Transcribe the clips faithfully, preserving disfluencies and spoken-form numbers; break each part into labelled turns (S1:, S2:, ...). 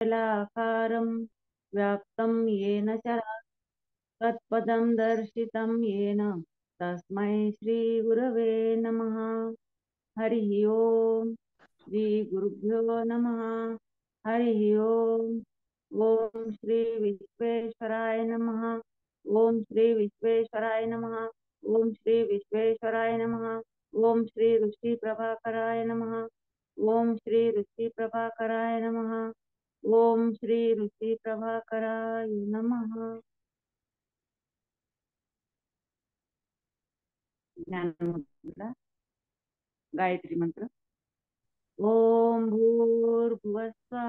S1: निराकारं व्याप्तं येन चराचरं तत्पदं दर्शितं येन तस्मै श्रीगुरवे नमः। हरिः ओम् श्री गुरुभ्यो नमः। हरिः ओम्। ओम श्री विश्वेश्वराय नमः। ओम श्री विश्वेश्वराय नमः। ओम श्री विश्वेश्वराय नमः। ओम श्री ऋषि प्रभाकराय नमः। ओम श्री ऋषि प्रभाकराय नमः। ओम श्री ऋषि प्रभाकराय नमः। ज्ञानमुद्रा गायत्री मंत्र। ओम भूर्भुवस्सुः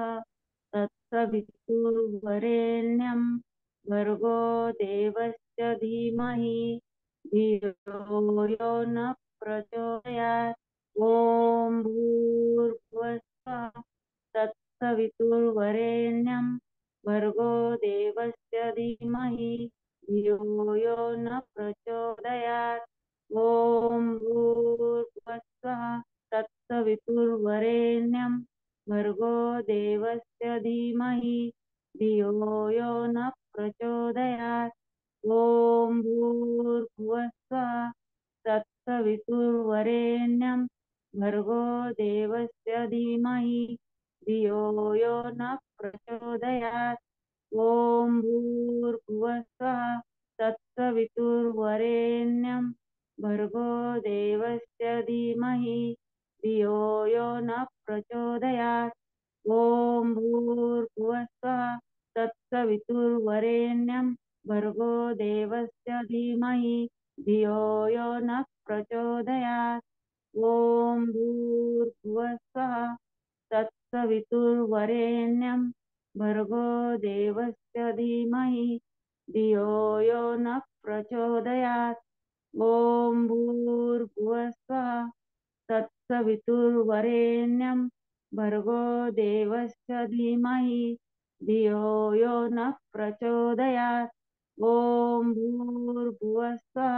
S1: तत्सवितुर्वरेण्यं भर्गो देवस्य धीमहि धियो यो न प्रचोदयात्। ओम भूर्भुवस्सुः तत्सवितुर्वरेण्यं भर्गो देवस्य धीमहि धियो यो न प्रचोदयात्। ओम भूर्भुवस्सुः तत्सवितुर्वरेण्यं भर्गो देवस्य धीमहि धियो यो न प्रचोदयात्। ओम भूर्भुवस्सुः तत्सवितुर्वरेण्यं भर्गो देवस्य धीमहि धियो यो न प्रचोदयात्। ओम भूर्भुवस्सुः तत्सवितुर्वरेण्यं भर्गो देवस्य धीमहि धियो यो न प्रचोदयात्। ओम भूर्भुवस्सुः तत्सवितुर्वरेण्यं भर्गो देवस्य धीमहि धियो यो न प्रचोदयात्। ओम भूर्भुवस्सुः तत्सवितुर्वरेण्यं भर्गो देवस्य धीमहि धियो यो न प्रचोदयात्। ओम भूर्भुवस्सुः तत्सवितुर्वरेण्यं भर्गो देवस्य धीमहि धियो यो न प्रचोदयात्। ओम भूर्भुवस्सुः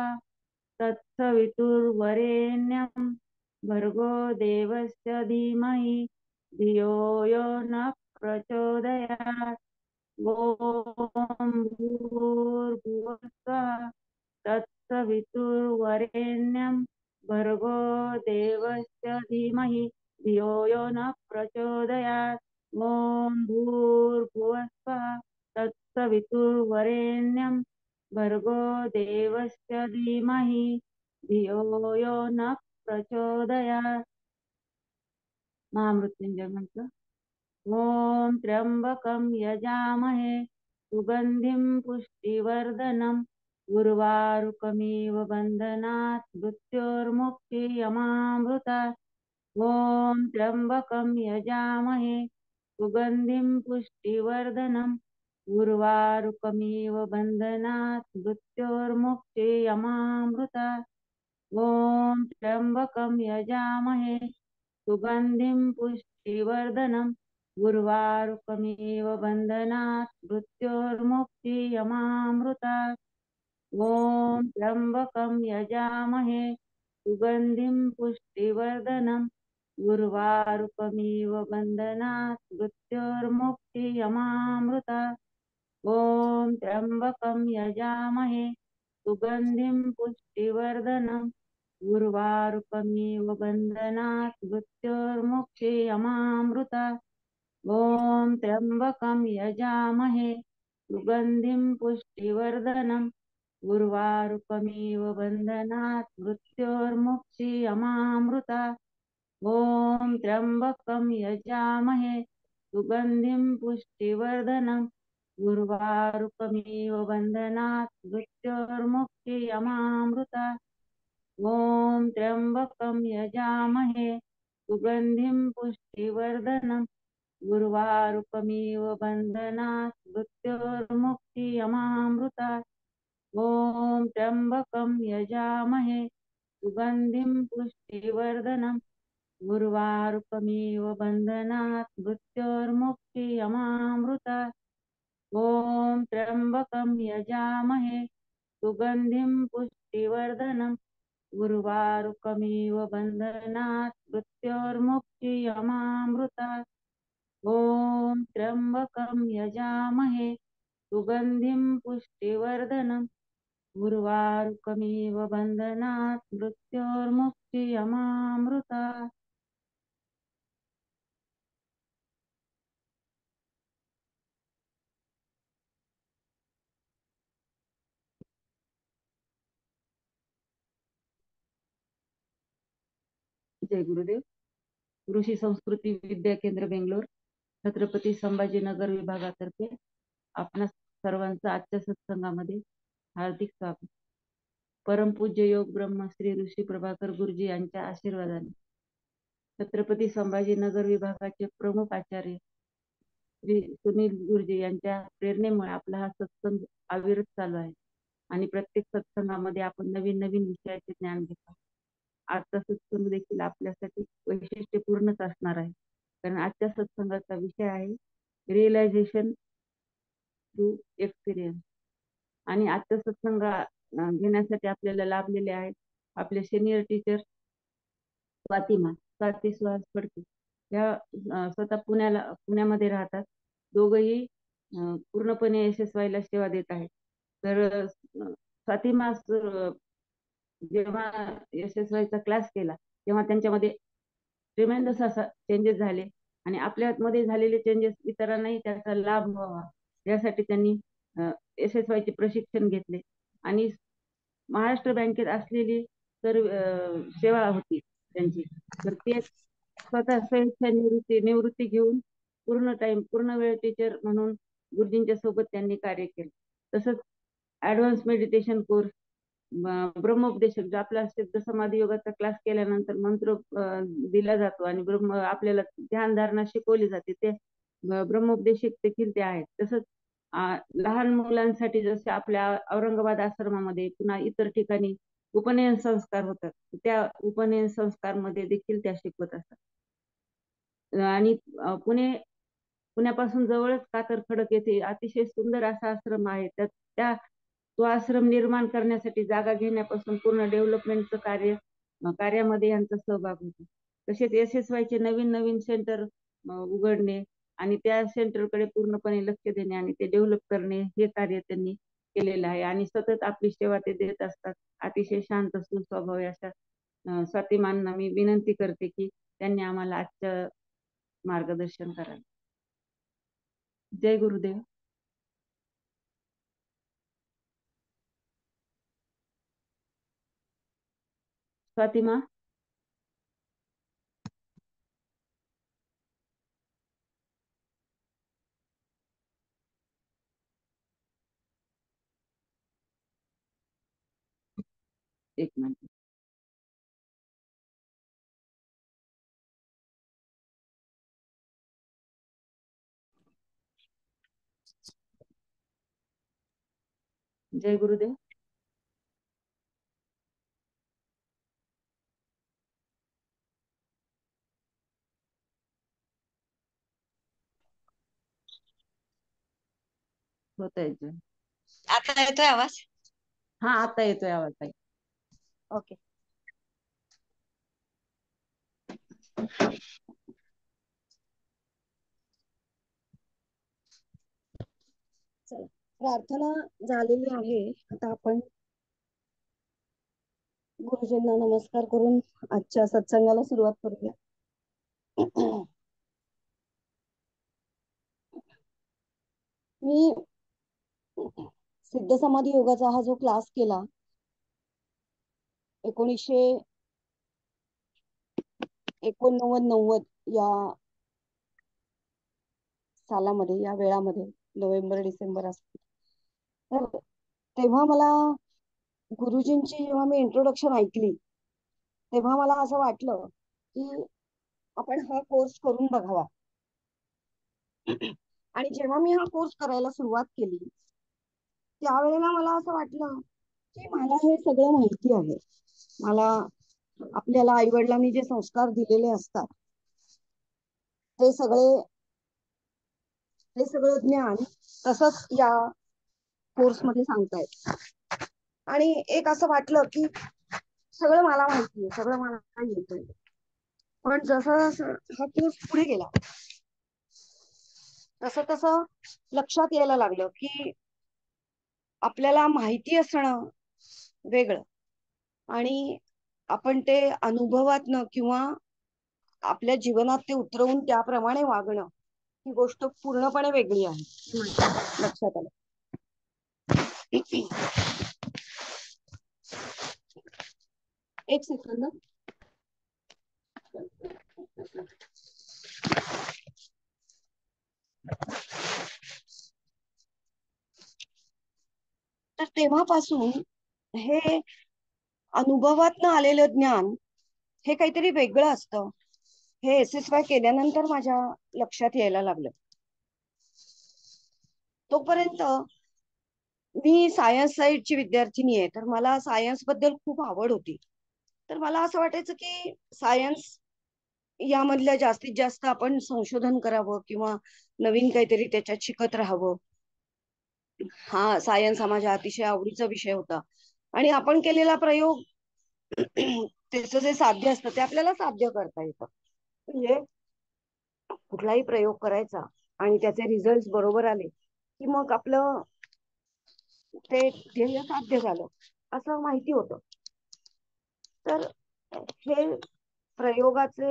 S1: तत्सवितुर्वरेण्यं भर्गो देवस्य धीमहि धियो यो न प्रचोदयात्। ओम भूर्भुवस्सुः तत्सवितुर्वरेण्यं भर्गो देवस्य धीमहि धियो यो न प्रचोदयात्। ओम भूर्भुवस्सुः तत्सवितुर्वरेण्यं भर्गो देवस्य धीमहि धियो यो न प्रचोदयात्। महामृत्युंजय मंत्र। ओम त्र्यंबकं यजामहे सुगंधिं पुष्टिवर्धनम् उर्वारुकमिव बन्धनात् मृत्योर्मुक्षीयमामृतात्। ओम त्र्यंबकं यजामहे सुगंधिं पुष्टिवर्धनम् उर्वारुकमिव बन्धनात् मृत्योर्मुक्षीयमामृतात्। ओम त्र्यंबकं यजामहे सुगंधिं पुष्टिवर्धनम् उर्वारुकमिव बन्धनात् मृत्योर्मुक्षीयमामृतात्। ओम त्र्यंबकं यजामहे सुगंधिं पुष्टिवर्धनम् उर्वारुकमिव बन्धनात् मृत्योर्मुक्षीयमामृतात्। ओम त्र्यंबकं यजामहे सुगंधिं पुष्टिवर्धनम् उर्वारुकमिव बन्धनात् मृत्योर्मुक्षीयमामृतात्। ओम त्र्यंबकं यजामहे सुगंधिं पुष्टिवर्धनम् उर्वारुकमिव बन्धनात् मृत्योर्मुक्षीयमामृतात्। ओम त्र्यंबकं यजामहे सुगंधिं पुष्टिवर्धनम् उर्वारुकमिव बन्धनात् मृत्योर्मुक्षीयमामृतात्। ओम त्र्यंबकं यजामहे सुगंधिं पुष्टिवर्धनम् उर्वारुकमिव बन्धनात् मृत्योर्मुक्षीयमामृतात्। ओम त्र्यंबकं यजामहे सुगंधिं पुष्टिवर्धनम् उर्वारुकमिव बन्धनात् मृत्योर्मुक्षीयमामृतात्। ओम त्र्यंबकं यजामहे सुगंधिं पुष्टिवर्धनम् उर्वारुकमिव बन्धनात् मृत्योर्मुक्षीयमामृतात्। ॐ त्र्यंबकं यजामहे सुगंधिं पुष्टिवर्धनम् उर्वारुकमिव बन्धनात् मृत्योर्मुक्तियमामृतात्। जय गुरुदेव. ऋषी संस्कृती विद्या केंद्र बेंगलोर, छत्रपती संभाजीनगर विभागातर्फे आपणा सर्वांचं आजच्या सत्संगामध्ये हार्दिक स्वागत. परमपूज्य योग ब्रह्म श्री ऋषी प्रभाकर गुरुजी यांच्या आशीर्वादाने छत्रपती संभाजीनगर विभागाचे प्रमुख आचार्य श्री सुनील गुरुजी यांच्या प्रेरणेमुळे आपला हा सत्संग अविरत चालू आहे आणि प्रत्येक सत्संगामध्ये आपण नवीन नवीन विषयाचे ज्ञान घेतो. आजचा सत्संग देखील आपल्यासाठी वैशिष्ट्यपूर्णच असणार आहे, कारण आजच्या सत्संगाचा विषय आहे रिअलायझेशन थ्रू एक्सपिरियन्स. आणि आजचा सत्संग घेण्यासाठी आपल्याला लाभलेले आहेत आपले सिनियर टीचर स्वातिमा स्वाती सुहास फडके. या स्वतः पुण्याला पुण्यामध्ये राहतात. दोघंही पूर्णपणे एस एस वाय ला सेवा देत आहेत. तर स्वातिमा जेव्हा एस एस वाय चा क्लास केला तेव्हा त्यांच्यामध्ये ट्रिमेंडस असा चेंजेस झाले आणि आपल्यामध्ये झालेले चेंजेस इतरांनाही त्याचा लाभ व्हावा यासाठी त्यांनी एस एस वाय चे प्रशिक्षण घेतले आणि महाराष्ट्र बँकेत असलेली तर सेवा होती त्यांची. तर ते स्वतः स्वेच्छा निवृत्ती निवृत्ती घेऊन पूर्ण टाइम पूर्ण वेळ टीचर म्हणून गुरुजींच्या सोबत त्यांनी कार्य केले. तसंच ऍडव्हान्स मेडिटेशन कोर्स, ब्रह्मोपदेशक जो आपला सिद्ध समाधी योगाचा क्लास केल्यानंतर मंत्र दिला जातो आणि ब्रह्म आपल्याला ध्यान धारणा शिकवली जाते, ते ब्रह्मोपदेशक देखील ते आहेत. तसंच लहान मुलांसाठी जसे आपल्या औरंगाबाद आश्रमामध्ये पुन्हा इतर ठिकाणी उपनयन संस्कार होतात, त्या उपनयन संस्कार मध्ये देखील त्या शिकवत असतात. आणि पुणे पुण्यापासून जवळच कातर खडक येथे अतिशय सुंदर असा आश्रम आहे. त्यात त्या तो आश्रम निर्माण करण्यासाठी जागा घेण्यापासून पूर्ण डेव्हलपमेंटचं कार्य कार्यामध्ये यांचा सहभाग होतो. तसेच एस एस वाय चे नवीन नवीन सेंटर उघडणे आणि त्या सेंटरकडे पूर्णपणे लक्ष देणे आणि ते डेव्हलप करणे हे कार्य त्यांनी केलेलं आहे आणि सतत आपली सेवा ते देत असतात. अतिशय शांत सुस्वभाव अशा स्वातिमांना मी विनंती करते की त्यांनी आम्हाला आजचं मार्गदर्शन करावे. जय गुरुदेव. स्वातिमा. एक मिनिट. जय गुरुदेव. होत आहे.
S2: आता येतोय आवाज?
S1: हा आता येतोय आवाज ताई.
S2: ओके. चला, प्रार्थना झालेली आहे. आता आपण गुरुजींना नमस्कार करून आजच्या सत्संगाला सुरुवात करूया. मी सिद्ध समाधी योगाचा हा जो क्लास केला एकोणीसशे एकोणनव्वद नव्वद या सालामध्ये, या वेळामध्ये नोव्हेंबर डिसेंबर असते, तर तेव्हा मला गुरुजींची जेव्हा मी इंट्रोडक्शन ऐकली तेव्हा मला असं वाटलं की आपण हा कोर्स करून बघावा. आणि जेव्हा मी हा कोर्स करायला सुरुवात केली त्यावेळेला मला असं वाटलं की मला हे सगळं माहिती आहे. मला आपल्याला आई वडिलांनी जे संस्कार दिलेले असतात ते सगळे हे सगळं ज्ञान तसंच या कोर्स मध्ये सांगतायत. आणि एक असं वाटलं की सगळं मला माहिती आहे, सगळं मला येतंय. पण जसं हा कोर्स पुढे गेला तसं तसं लक्षात यायला लागलं की आपल्याला माहिती असणं वेगळं आणि आपण ते अनुभवातनं किंवा आपल्या जीवनात ते उतरवून त्याप्रमाणे वागणं ही गोष्ट पूर्णपणे वेगळी आहे लक्षात आलं. एक सेकंद. तर तेव्हापासून हे अनुभवातनं आलेलं ज्ञान हे काहीतरी वेगळं असतं हे एस एस वाय केल्यानंतर माझ्या लक्षात यायला लागलं. तोपर्यंत मी सायन्स साईडची विद्यार्थिनी आहे, तर मला सायन्स बद्दल खूप आवड होती. तर मला असं वाटायचं की सायन्स यामधल्या जास्तीत जास्त आपण संशोधन करावं किंवा नवीन काहीतरी त्याच्यात शिकत राहावं. हा सायन्स हा माझ्या अतिशय आवडीचा विषय होता आणि आपण केलेला प्रयोग त्याचं जे साध्य असतं ते आपल्याला साध्य करता येतं. म्हणजे कुठलाही प्रयोग करायचा आणि त्याचे रिझल्ट बरोबर आले की मग आपलं ते ध्येय साध्य झालं असं माहिती होतं. तर हे प्रयोगाचे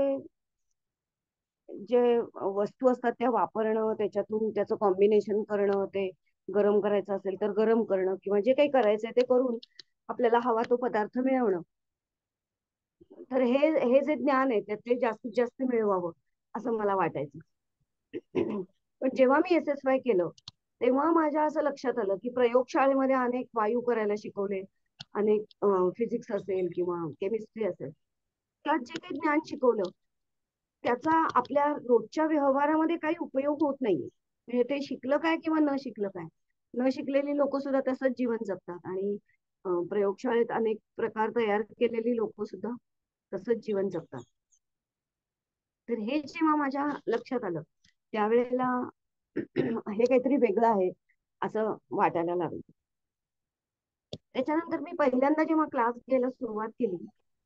S2: जे वस्तू असतात त्या वापरणं, त्याच्यातून त्याचं कॉम्बिनेशन करणं, ते गरम करायचं असेल तर गरम करणं किंवा जे काही करायचंय ते करून आपल्याला हवा तो पदार्थ मिळवणं. तर हे हे जे ज्ञान आहे त्यात ते जास्तीत जास्त मिळवावं असं मला वाटायचं. पण जेव्हा मी एस एस वाय केलं तेव्हा माझ्या असं लक्षात आलं की प्रयोगशाळेमध्ये अनेक वायू करायला शिकवले, अनेक फिजिक्स असेल किंवा केमिस्ट्री असेल, त्यात जे काही ज्ञान शिकवलं त्याचा आपल्या रोजच्या व्यवहारामध्ये काही उपयोग होत नाहीये. म्हणजे ते शिकलं काय किंवा न शिकलं काय, न शिकलेली लोक सुद्धा तसंच जीवन जगतात आणि प्रयोगशाळेत अनेक प्रकार तयार केलेली लोक सुद्धा तसंच जीवन जगतात. तर हे जेव्हा माझ्या लक्षात आलं त्यावेळेला हे काहीतरी वेगळं आहे असं वाटायला लागलं. त्याच्यानंतर मी पहिल्यांदा जेव्हा क्लास घ्यायला सुरुवात केली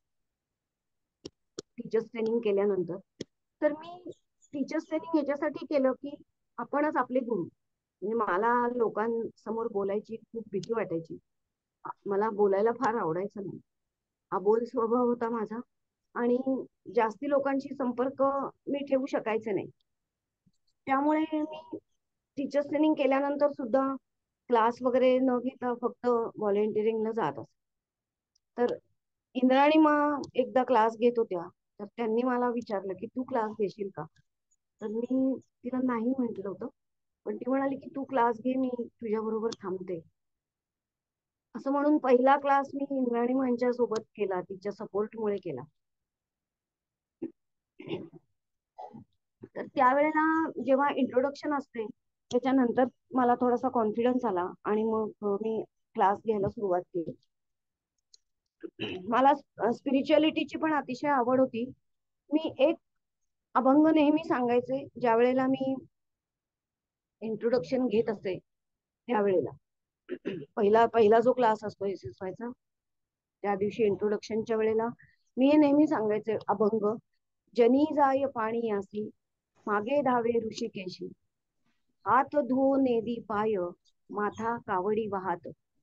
S2: टीचर्स ट्रेनिंग केल्यानंतर, तर मी टीचर्स ट्रेनिंग याच्यासाठी केलं की आपणच आपले गुरु. म्हणजे मला लोकांसमोर बोलायची खूप भीती वाटायची, मला बोलायला फार आवडायचं नाही, अबोल स्वभाव होता माझा आणि जास्ती लोकांशी संपर्क मी ठेवू शकायचे नाही. त्यामुळे मी टीचर्स ट्रेनिंग केल्यानंतर सुद्धा क्लास वगैरे न घेता फक्त व्हॉलेंटिअरिंगला जात असते. तर इंद्राणी मा एकदा क्लास घेत होत्या, तर त्यांनी मला विचारलं की तू क्लास घेशील का. तर मी तिला नाही म्हटलं होतं, पण ती म्हणाली की तू क्लास घे, मी तुझ्या बरोबर थांबते. असं म्हणून पहिला क्लास मी इंद्राणी यांच्या सोबत केला, तिच्या सपोर्टमुळे केला. तर त्यावेळेला जेव्हा इंट्रोडक्शन असते त्याच्यानंतर मला थोडासा कॉन्फिडन्स आला आणि मग मी क्लास घ्यायला सुरुवात केली. मला स्पिरिच्युअलिटीची पण अतिशय आवड होती. मी एक अभंग नेहमी सांगायचे ज्या वेळेला मी इंट्रोडक्शन घेत असते त्यावेळेला. पहिला पहिला जो क्लास असतो एस एस वायचा त्या दिवशी इंट्रोडक्शनच्या वेळेला मी हे नेहमी सांगायचे अभंग. जनी जाय पाणी आसी, मागे धावे ऋषिकेशी, हात धुवो नेदी पाय, माथा कावडी वाहत.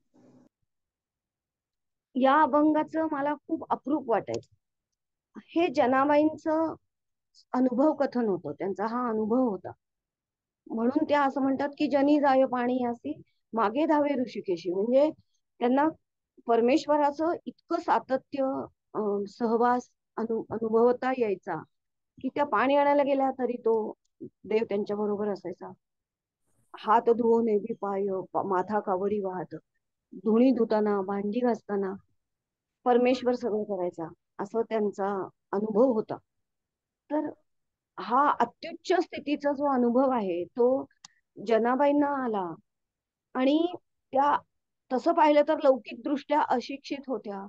S2: या अभंगाचं मला खूप अप्रूप वाटायचं. हे जनाबाईंचं अनुभव कथन होतं, त्यांचा हा अनुभव होता. म्हणून त्या असं म्हणतात की जनी जाय पाणी आसी, मागे धावे ऋषिकेशी. म्हणजे त्यांना परमेश्वराचं इतकं सातत्य सहवास अनु अनुभवता यायचा की त्या पाणी आणायला गेल्या तरी तो देव त्यांच्या बरोबर असायचा. हात धुवो नेदी पाय, माथा कावडी वाहत. धुणी धुताना, भांडी घासताना परमेश्वर सगळं करायचा असं त्यांचा अनुभव होता. तर हा अत्युच्च स्थितीचा जो अनुभव आहे तो जनाबाईंना आला आणि त्या तसं पाहिलं तर लौकिक दृष्ट्या अशिक्षित होत्या,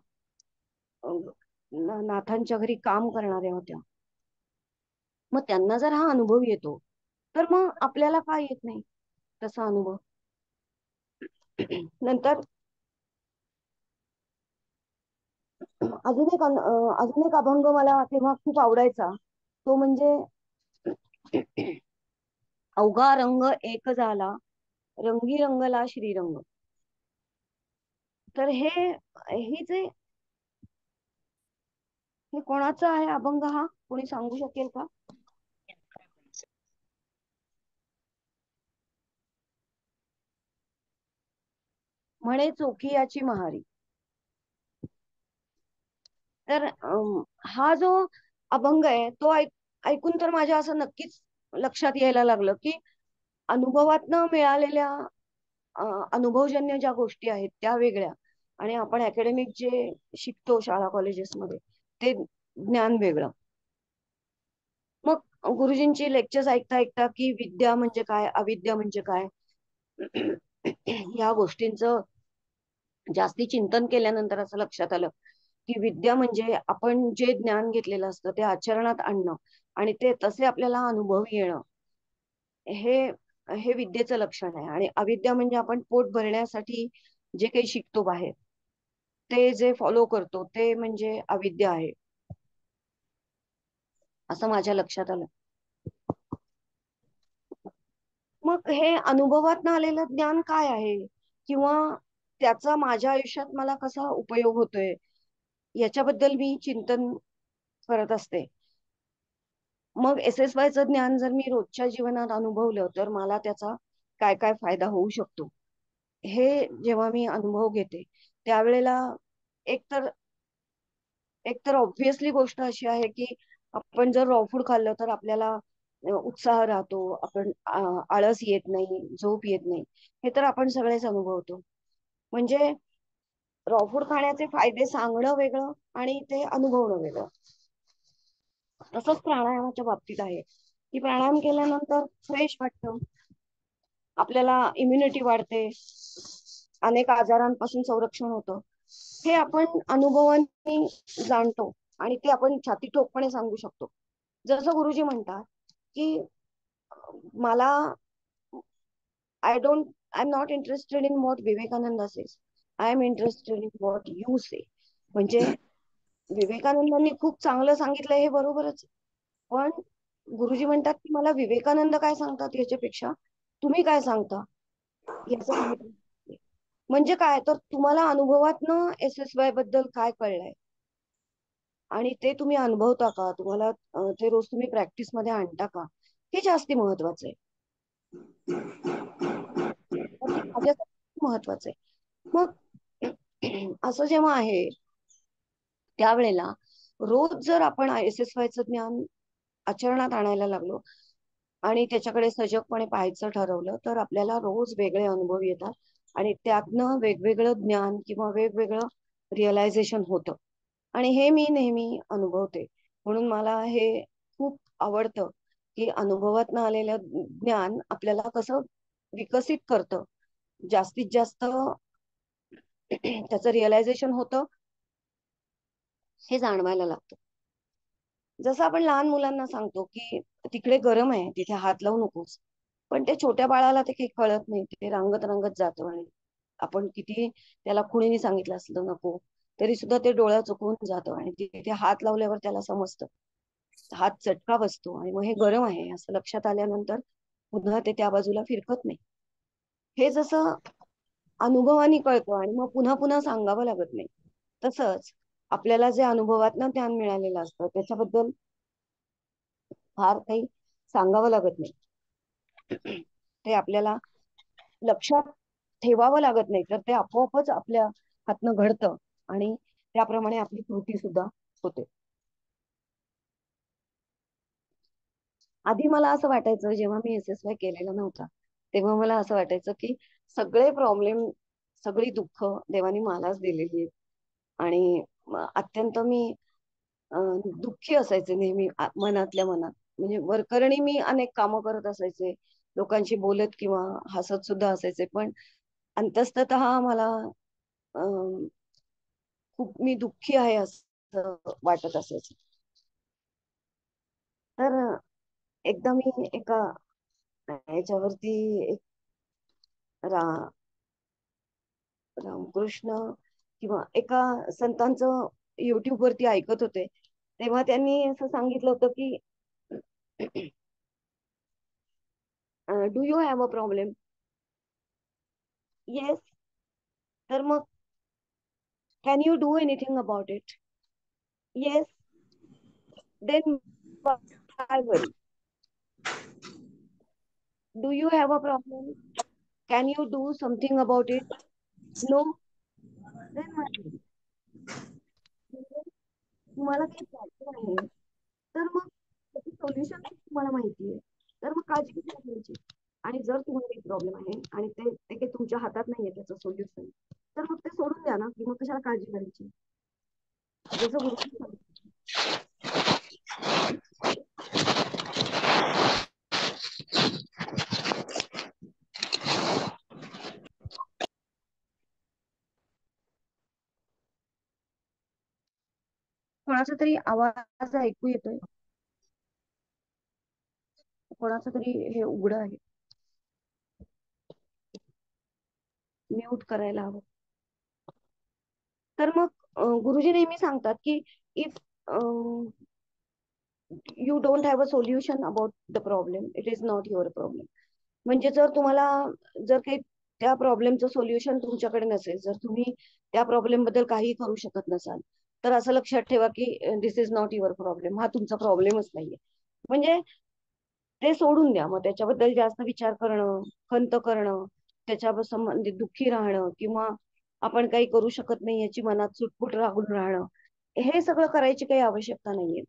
S2: नाथांच्या घरी काम करणाऱ्या होत्या. मग त्यांना जर हा अनुभव येतो तर मग आपल्याला काय येत नाही तसा अनुभव. नंतर अजून एक अजून एक अभंग मला तेव्हा खूप आवडायचा, तो म्हणजे अवघा रंग एक झाला, रंगी रंगला श्रीरंग. तर हे ही जे हे कोणाचा आहे अभंग हा, कोणी सांगू शकेल का? म्हणे चोखियाची महारी. तर अं, हा जो अभंग आहे तो ऐक ऐकून तर माझ्या असं नक्कीच लक्षात यायला लागलं की अनुभवातनं मिळालेल्या अं, अनुभवजन्य ज्या गोष्टी आहेत त्या वेगळ्या, आणि आपण अकॅडमिक जे शिकतो शाळा कॉलेजेसमध्ये ते ज्ञान वेगळं. मग गुरुजींची लेक्चर्स ऐकता ऐकता की विद्या म्हणजे काय, अविद्या म्हणजे काय, या गोष्टींचं जास्ती चिंतन केल्यानंतर असं लक्षात आलं की विद्या म्हणजे आपण जे ज्ञान घेतलेलं असतं ते आचरणात आणणं आणि ते तसे आपल्याला अनुभव येणं, हे हे विद्येचं लक्षण आहे. आणि अविद्या म्हणजे आपण पोट भरण्यासाठी जे काही शिकतो बाहेर ते जे फॉलो करतो ते म्हणजे अविद्या आहे, असं माझ्या लक्षात आलं. मग हे अनुभवातनं आलेलं ज्ञान काय आहे, किंवा त्याचा माझ्या आयुष्यात मला कसा उपयोग होतोय, याच्याबद्दल मी चिंतन करत असते. मग एस एस वायचं ज्ञान जर मी रोजच्या जीवनात अनुभवलं तर मला त्याचा काय काय फायदा होऊ शकतो, हे जेव्हा मी अनुभव घेते त्यावेळेला एकतर एकतर ऑब्व्हियसली गोष्ट अशी आहे की आपण जर रॉ फूड खाल्लं तर आपल्याला अ, उत्साह राहतो, आपण आ, आळस येत नाही, झोप येत नाही, हे तर आपण सगळेच अनुभवतो. म्हणजे रॉ फूड खाण्याचे फायदे सांगणं वेगळं आणि ते अनुभवणं वेगळं. तसंच प्राणायामाच्या बाबतीत आहे की प्राणायाम केल्यानंतर फ्रेश वाटतं, आपल्याला इम्युनिटी वाढते, अनेक आजारांपासून संरक्षण होतं, हे आपण अनुभवाने जाणतो आणि ते आपण छाती ठोकपणे सांगू शकतो. जसं गुरुजी म्हणतात की मला I don't I am not interested in what Vivekananda says, I am interested in what you say. म्हणजे विवेकानंदांनी खूप चांगलं सांगितलं हे बरोबरच, पण गुरुजी म्हणतात की मला विवेकानंद काय सांगतात याच्यापेक्षा तुम्ही काय सांगता याचं महत्व आहे. म्हणजे काय तर तुम्हाला अनुभवातनं एस एस वाय बद्दल काय कळलंय आणि ते तुम्ही अनुभवता का, तुम्हाला अं, ते रोज तुम्ही प्रॅक्टिस मध्ये आणता का, हे जास्ती महत्वाचं आहे. तर ते माझ्यासाठी महत्वाचं आहे. मग असं जेव्हा आहे त्यावेळेला रोज जर आपण एस एस वायचं ज्ञान आचरणात आणायला लागलो आणि त्याच्याकडे सजगपणे पाहायचं ठरवलं तर आपल्याला रोज वेगळे अनुभव येतात आणि त्यातनं वेगवेगळं ज्ञान किंवा वेगवेगळं रिअलायझेशन होतं. आणि हे मी नेहमी अनुभवते, म्हणून मला हे खूप आवडतं की अनुभवातनं आलेलं ज्ञान आपल्याला कसं विकसित करतं, जास्तीत जास्त त्याचं रिअलायझेशन होतं हे जाणवायला लागतं. जसं आपण लहान मुलांना सांगतो की तिकडे गरम आहे तिथे हात लावू नकोस, पण ते छोट्या बाळाला ते काही कळत नाही, ते रांगत रांगत जातो आणि आपण किती त्याला कुणीही सांगितलं असलं नको तरी सुद्धा ते डोळा चुकवून जातो आणि तिथे हात लावल्यावर त्याला समजतं, हात चटका बसतो आणि मग हे गरम आहे असं लक्षात आल्यानंतर पुन्हा ते त्या बाजूला फिरकत नाही. हे जसं अनुभवाने कळतं आणि मग पुन्हा पुन्हा सांगावं लागत नाही, तसंच आपल्याला जे अनुभवातनं ज्ञान मिळालेलं असतं त्याच्याबद्दल फार काही सांगावं लागत नाही. ते आपल्याला लक्षात ठेवावं लागत नाही, तर ते आपोआपच आपल्या हातनं घडतं आणि त्याप्रमाणे आपली कृती सुद्धा होते. आधी मला असं वाटायचं जेव्हा मी एस एस वाय केलेला नव्हता तेव्हा मला असं वाटायचं की सगळे प्रॉब्लेम, सगळी दुःख देवानी मलाच दिलेली आहेत आणि म- अत्यंत मी अं, दुःखी असायचे नेहमी आ- मनातल्या मनात. म्हणजे वरकरणी मी अनेक कामं करत असायचे, लोकांशी बोलत किंवा हसत सुद्धा असायचे, पण अंतस्ततः मला अं, खूप मी दुःखी आहे असं वाटत असायचं. तर एकदा मी एका याच्यावरती एक रा रामकृष्ण किंवा एका संतांचं युट्यूब वरती ऐकत होते, तेव्हा त्यांनी असं सांगितलं होतं की do you have a problem? Yes. तर मग can you do anything about it? Yes. Then why worry? Do you have a problem? Can you do something about it? No. Then why worry? म्हणजे तुम्हाला काही problem आहे तर मग त्याचं solution तुम्हाला माहिती आहे, तर मग काळजी कशाला करायची? आणि जर तुम्हाला काही प्रॉब्लेम आहे आणि ते ते काही तुमच्या हातात नाहीये त्याचं सोल्युशन, तर मग ते सोडून द्या ना, की मग कशाला काळजी करायची? जसं गुरुजी सांगतात. कोणाचा तरी आवाज ऐकू येतोय, कोणाचं तरी हे उघडं आहे, म्यूट करायला हवं. तर मग अं, गुरुजी नेहमी सांगतात की if you don't have a solution about the problem, it is not your problem. म्हणजे जर तुम्हाला जर काही त्या प्रॉब्लेमचं सोल्युशन तुमच्याकडे नसेल, जर तुम्ही त्या प्रॉब्लेम बद्दल काही करू शकत नसाल, तर असं लक्षात ठेवा की this is not your problem, हा तुमचा प्रॉब्लेमच नाहीये. म्हणजे ते सोडून द्या. मग त्याच्याबद्दल जास्त विचार करणं, खंत करणं, त्याच्या संबंधित दुःखी राहणं किंवा आपण काही करू शकत नाही याची मनात चुटपुट राहून राहणं, हे सगळं करायची काही आवश्यकता नाहीये.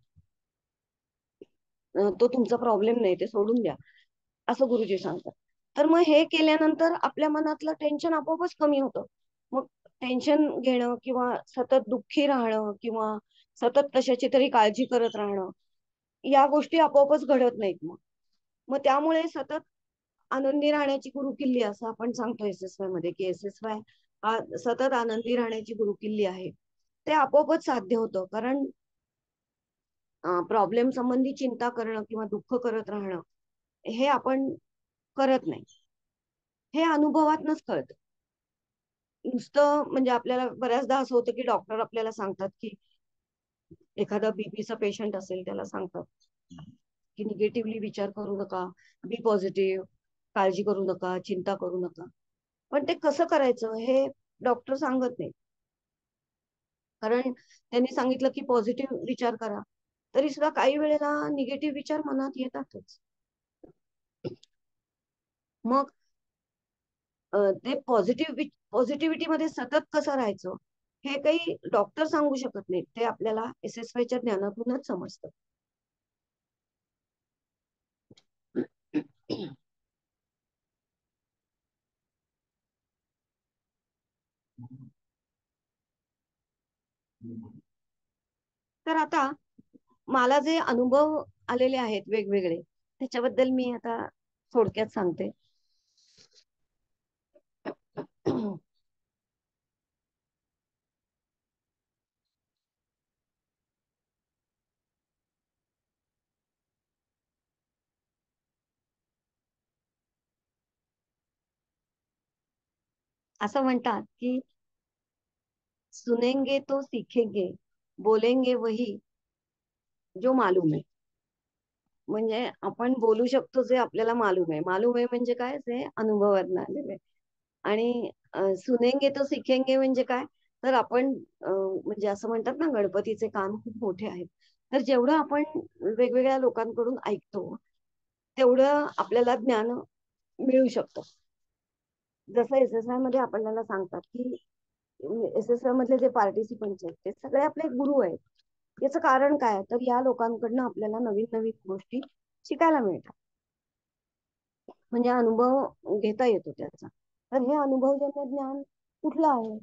S2: अं, तो तुमचा प्रॉब्लेम नाही, ते सोडून द्या, असं गुरुजी सांगतात. तर मग हे केल्यानंतर आपल्या मनातलं टेन्शन आपोआपच कमी होतं. मग टेन्शन घेणं किंवा सतत दुःखी राहणं किंवा सतत कशाची तरी काळजी करत राहणं, या गोष्टी आपोआपच घडत नाहीत. मग मग त्यामुळे सतत आनंदी राहण्याची गुरुकिल्ली असं आपण सांगतो एस एस वाय मध्ये, की एस एस वाय हा सतत आनंदी राहण्याची गुरुकिल्ली आहे. ते आपोआपच साध्य होतं, कारण प्रॉब्लेम संबंधी चिंता करणं किंवा दुःख करत राहणं हे आपण करत नाही. हे अनुभवातनच कळतं. नुसतं म्हणजे आपल्याला बऱ्याचदा असं होतं की डॉक्टर आपल्याला सांगतात की एखादा बीपीचा पेशंट असेल त्याला सांगतात की निगेटिव्हली विचार करू नका, बी पॉझिटिव्ह, काळजी करू नका, चिंता करू नका. पण ते कसं करायचं हे डॉक्टर सांगत नाही. कारण त्यांनी सांगितलं की पॉझिटिव्ह विचार करा, तरी सुद्धा काही वेळेला निगेटिव्ह विचार मनात येतातच. मग ते पॉझिटिव्ह पॉझिटिव्हिटी मध्ये सतत कसं राहायचं हे काही डॉक्टर सांगू शकत नाहीत, ते आपल्याला एस एस वायच्या ज्ञानातूनच समजतं. तर आता मला जे अनुभव आलेले आहेत वेगवेगळे, त्याच्याबद्दल मी आता थोडक्यात सांगते. असं म्हणतात की सुनेंगे तो सीखेंगे, बोलेंगे वही जो मालूम है. म्हणजे आपण बोलू शकतो जे आपल्याला मालूम आहे. मालूम आहे म्हणजे काय, जे अनुभवातून आलेलं आहे. आणि सुनेंगे तो सीखेंगे म्हणजे काय, तर आपण म्हणजे असं म्हणतात ना, गणपतीचे कान खूप मोठे आहेत. तर जेवढं आपण वेगवेगळ्या लोकांकडून ऐकतो तेवढं आपल्याला ज्ञान मिळू शकतं. जसं एस एस आय मध्ये आपल्याला सांगतात की एस एस आय मधले जे पार्टिसिपंट्स आहेत ते सगळे आपले गुरु आहेत. याचं कारण काय, तर या लोकांकडनं आपल्याला नवीन नवीन गोष्टी शिकायला मिळतात, म्हणजे अनुभव घेता येतो त्याचा. तर हे अनुभवजन्य ज्ञान कुठलं आहे?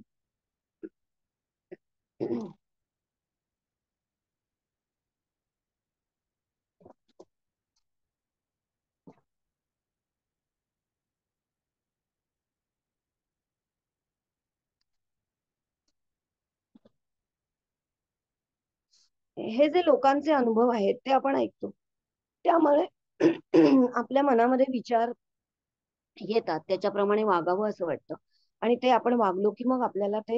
S2: हे जे लोकांचे अनुभव आहेत ते आपण ऐकतो, त्यामुळे आपल्या मनामध्ये विचार येतात, त्याच्याप्रमाणे वागावं असं वाटतं. आणि ते आपण वागलो की मग आपल्याला ते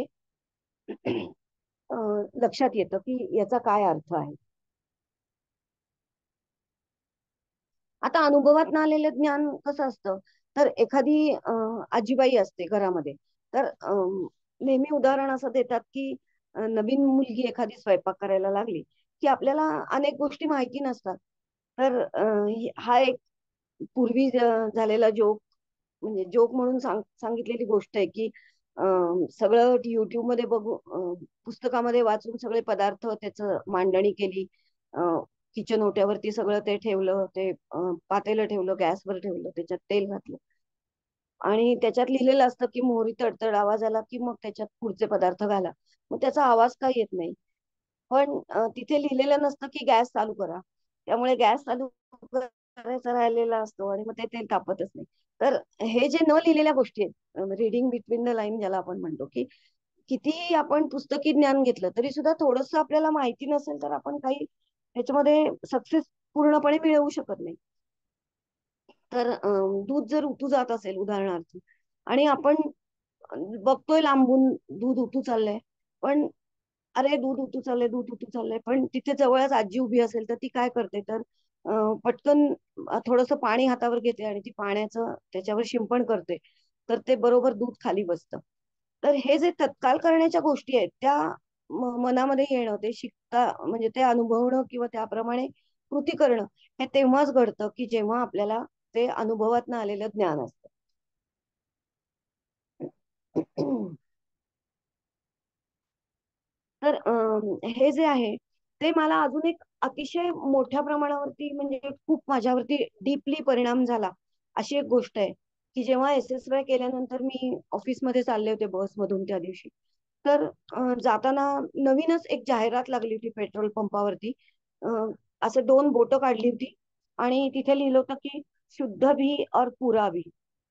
S2: लक्षात येतं की याचा काय अर्थ आहे. आता अनुभवात न आलेलं ज्ञान कसं असतं, तर एखादी अं, आजीबाई असते घरामध्ये, तर अं, नेहमी उदाहरण असं देतात की अं, नवीन मुलगी एखादी स्वयंपाक करायला लागली की आपल्याला अनेक गोष्टी माहिती नसतात. तर अं, हा एक पूर्वी ज- झालेला जोक, म्हणजे जोक म्हणून सांग सांगितलेली गोष्ट आहे की अं, सगळं युट्यूब मध्ये बघू, अं, पुस्तकामध्ये वाचून सगळे पदार्थ त्याचं मांडणी केली. किचन ओट्यावरती सगळं ते ठेवलं, ते अं, पातेलं ठेवलं, गॅसवर ठेवलं, त्याच्यात तेल घातलं आणि त्याच्यात लिहिलेलं असतं की मोहरी तडतड आवाज आला की मग त्याच्यात पुढचे पदार्थ घाला. मग त्याचा आवाज का येत नाही? पण अं, तिथे लिहिलेलं नसतं की गॅस चालू करा. त्यामुळे गॅस चालू करायचा राहिलेला असतो आणि मग ते तेल तापतच नाही. तर हे जे न लिहिलेल्या गोष्टी आहेत, रिडिंग बिटवीन द लाईन ज्याला आपण म्हणतो, की कितीही आपण पुस्तकी ज्ञान घेतलं तरी सुद्धा थोडस आपल्याला माहिती नसेल तर आपण काही त्याच्यामध्ये सक्सेस पूर्णपणे मिळवू शकत नाही. तर अं, दूध जर उतू जात असेल उदाहरणार्थ, आणि आपण बघतोय लांबून दूध उतू चाललंय, पण अरे दूध उतू चाललंय, दूध उतू चाललंय, पण तिथे जवळच आजी उभी असेल तर ती काय करते, तर अं, पटकन थोडस पाणी हातावर घेते आणि ती पाण्याचं त्याच्यावर शिंपण करते, तर ते बरोबर दूध खाली बसतं. तर हे जे तत्काल करण्याच्या गोष्टी आहेत त्या म- मनामध्ये येणं, ते शिकता म्हणजे ते अनुभवणं किंवा त्याप्रमाणे कृती करणं, हे तेव्हाच घडतं की जेव्हा आपल्याला ते अनुभवात आलेलं ज्ञान असतं. तर अं, हे जे आहे ते मला अजून एक अतिशय मोठ्या प्रमाणावरती, म्हणजे खूप माझ्यावरती डीपली परिणाम झाला अशी एक गोष्ट आहे, की जेव्हा एस एस वाय केल्यानंतर मी ऑफिसमध्ये चालले होते बसमधून त्या दिवशी. तर अं, जाताना नवीनच एक जाहिरात लागली होती पेट्रोल पंपावरती. अं, असं दोन बोटं काढली होती आणि तिथे लिहिलं होतं की शुद्ध भी और पुरा भी.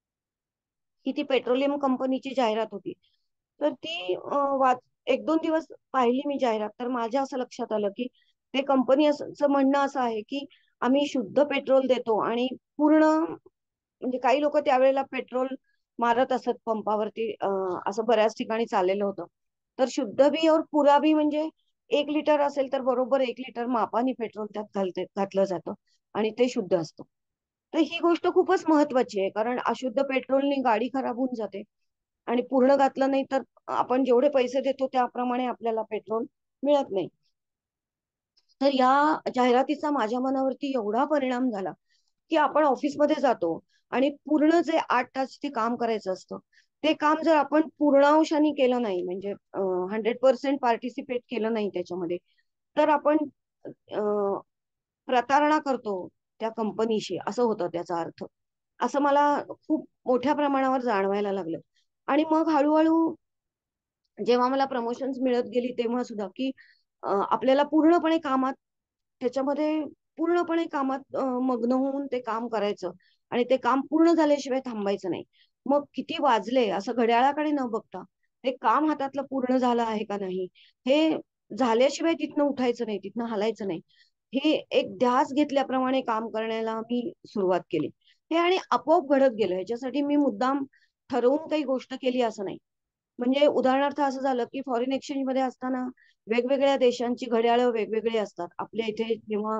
S2: ही ती पेट्रोलियम कंपनीची जाहिरात होती. तर ती अं, वाच एक दोन दिवस पाहिली मी जाहिरात, तर माझ्या असं लक्षात आलं की ते कंपनी असं म्हणणं असं आहे की आम्ही शुद्ध पेट्रोल देतो आणि पूर्ण, म्हणजे काही लोक त्यावेळेला पेट्रोल मारत असत पंपावरती, अं, असं बऱ्याच ठिकाणी चाललेलं होतं. तर शुद्ध बी और पुरा बी म्हणजे एक लिटर असेल तर बरोबर एक लिटर मापाने पेट्रोल त्यात घालते घातलं जातं आणि ते शुद्ध असतं. तर ही गोष्ट खूपच महत्वाची आहे, कारण अशुद्ध पेट्रोलने गाडी खराब होऊन जाते आणि पूर्ण घातलं नाही तर आपण जेवढे पैसे देतो त्याप्रमाणे आपल्याला पेट्रोल मिळत नाही. तर या जाहिरातीचा माझ्या मनावरती एवढा परिणाम झाला की आपण ऑफिसमध्ये जातो आणि पूर्ण जे आठ तास ते काम करायचं असतं, ते काम जर आपण पूर्णांशाने केलं नाही, म्हणजे हंड्रेड पर्सेंट पार्टिसिपेट केलं नाही त्याच्यामध्ये, तर आपण अं, प्रतारणा करतो त्या कंपनीशी, असं होतं त्याचा अर्थ. असं मला खूप मोठ्या प्रमाणावर जाणवायला लागलं. आणि मग हळूहळू जेव्हा मला प्रमोशन्स मिळत गेली तेव्हा सुद्धा की अं, आपल्याला पूर्णपणे कामात, त्याच्यामध्ये पूर्णपणे कामात अं, मग्न होऊन ते काम करायचं आणि ते काम पूर्ण झाल्याशिवाय थांबायचं नाही. मग किती वाजले असं घड्याळाकडे न बघता ते काम हातातलं पूर्ण झालं आहे का नाही, हे झाल्याशिवाय तिथनं उठायचं नाही, तिथनं हलायचं नाही. हे एक ध्यास घेतल्याप्रमाणे काम करण्याला मी सुरुवात केली. हे आणि आपोआप घडत गेलं. ह्याच्यासाठी मी मुद्दाम ठरवून काही गोष्ट केली असं नाही. म्हणजे उदाहरणार्थ असं झालं की फॉरेन एक्सचेंज मध्ये असताना वेगवेगळ्या देशांची घड्याळं वेगवेगळी असतात. आपल्या इथे जेव्हा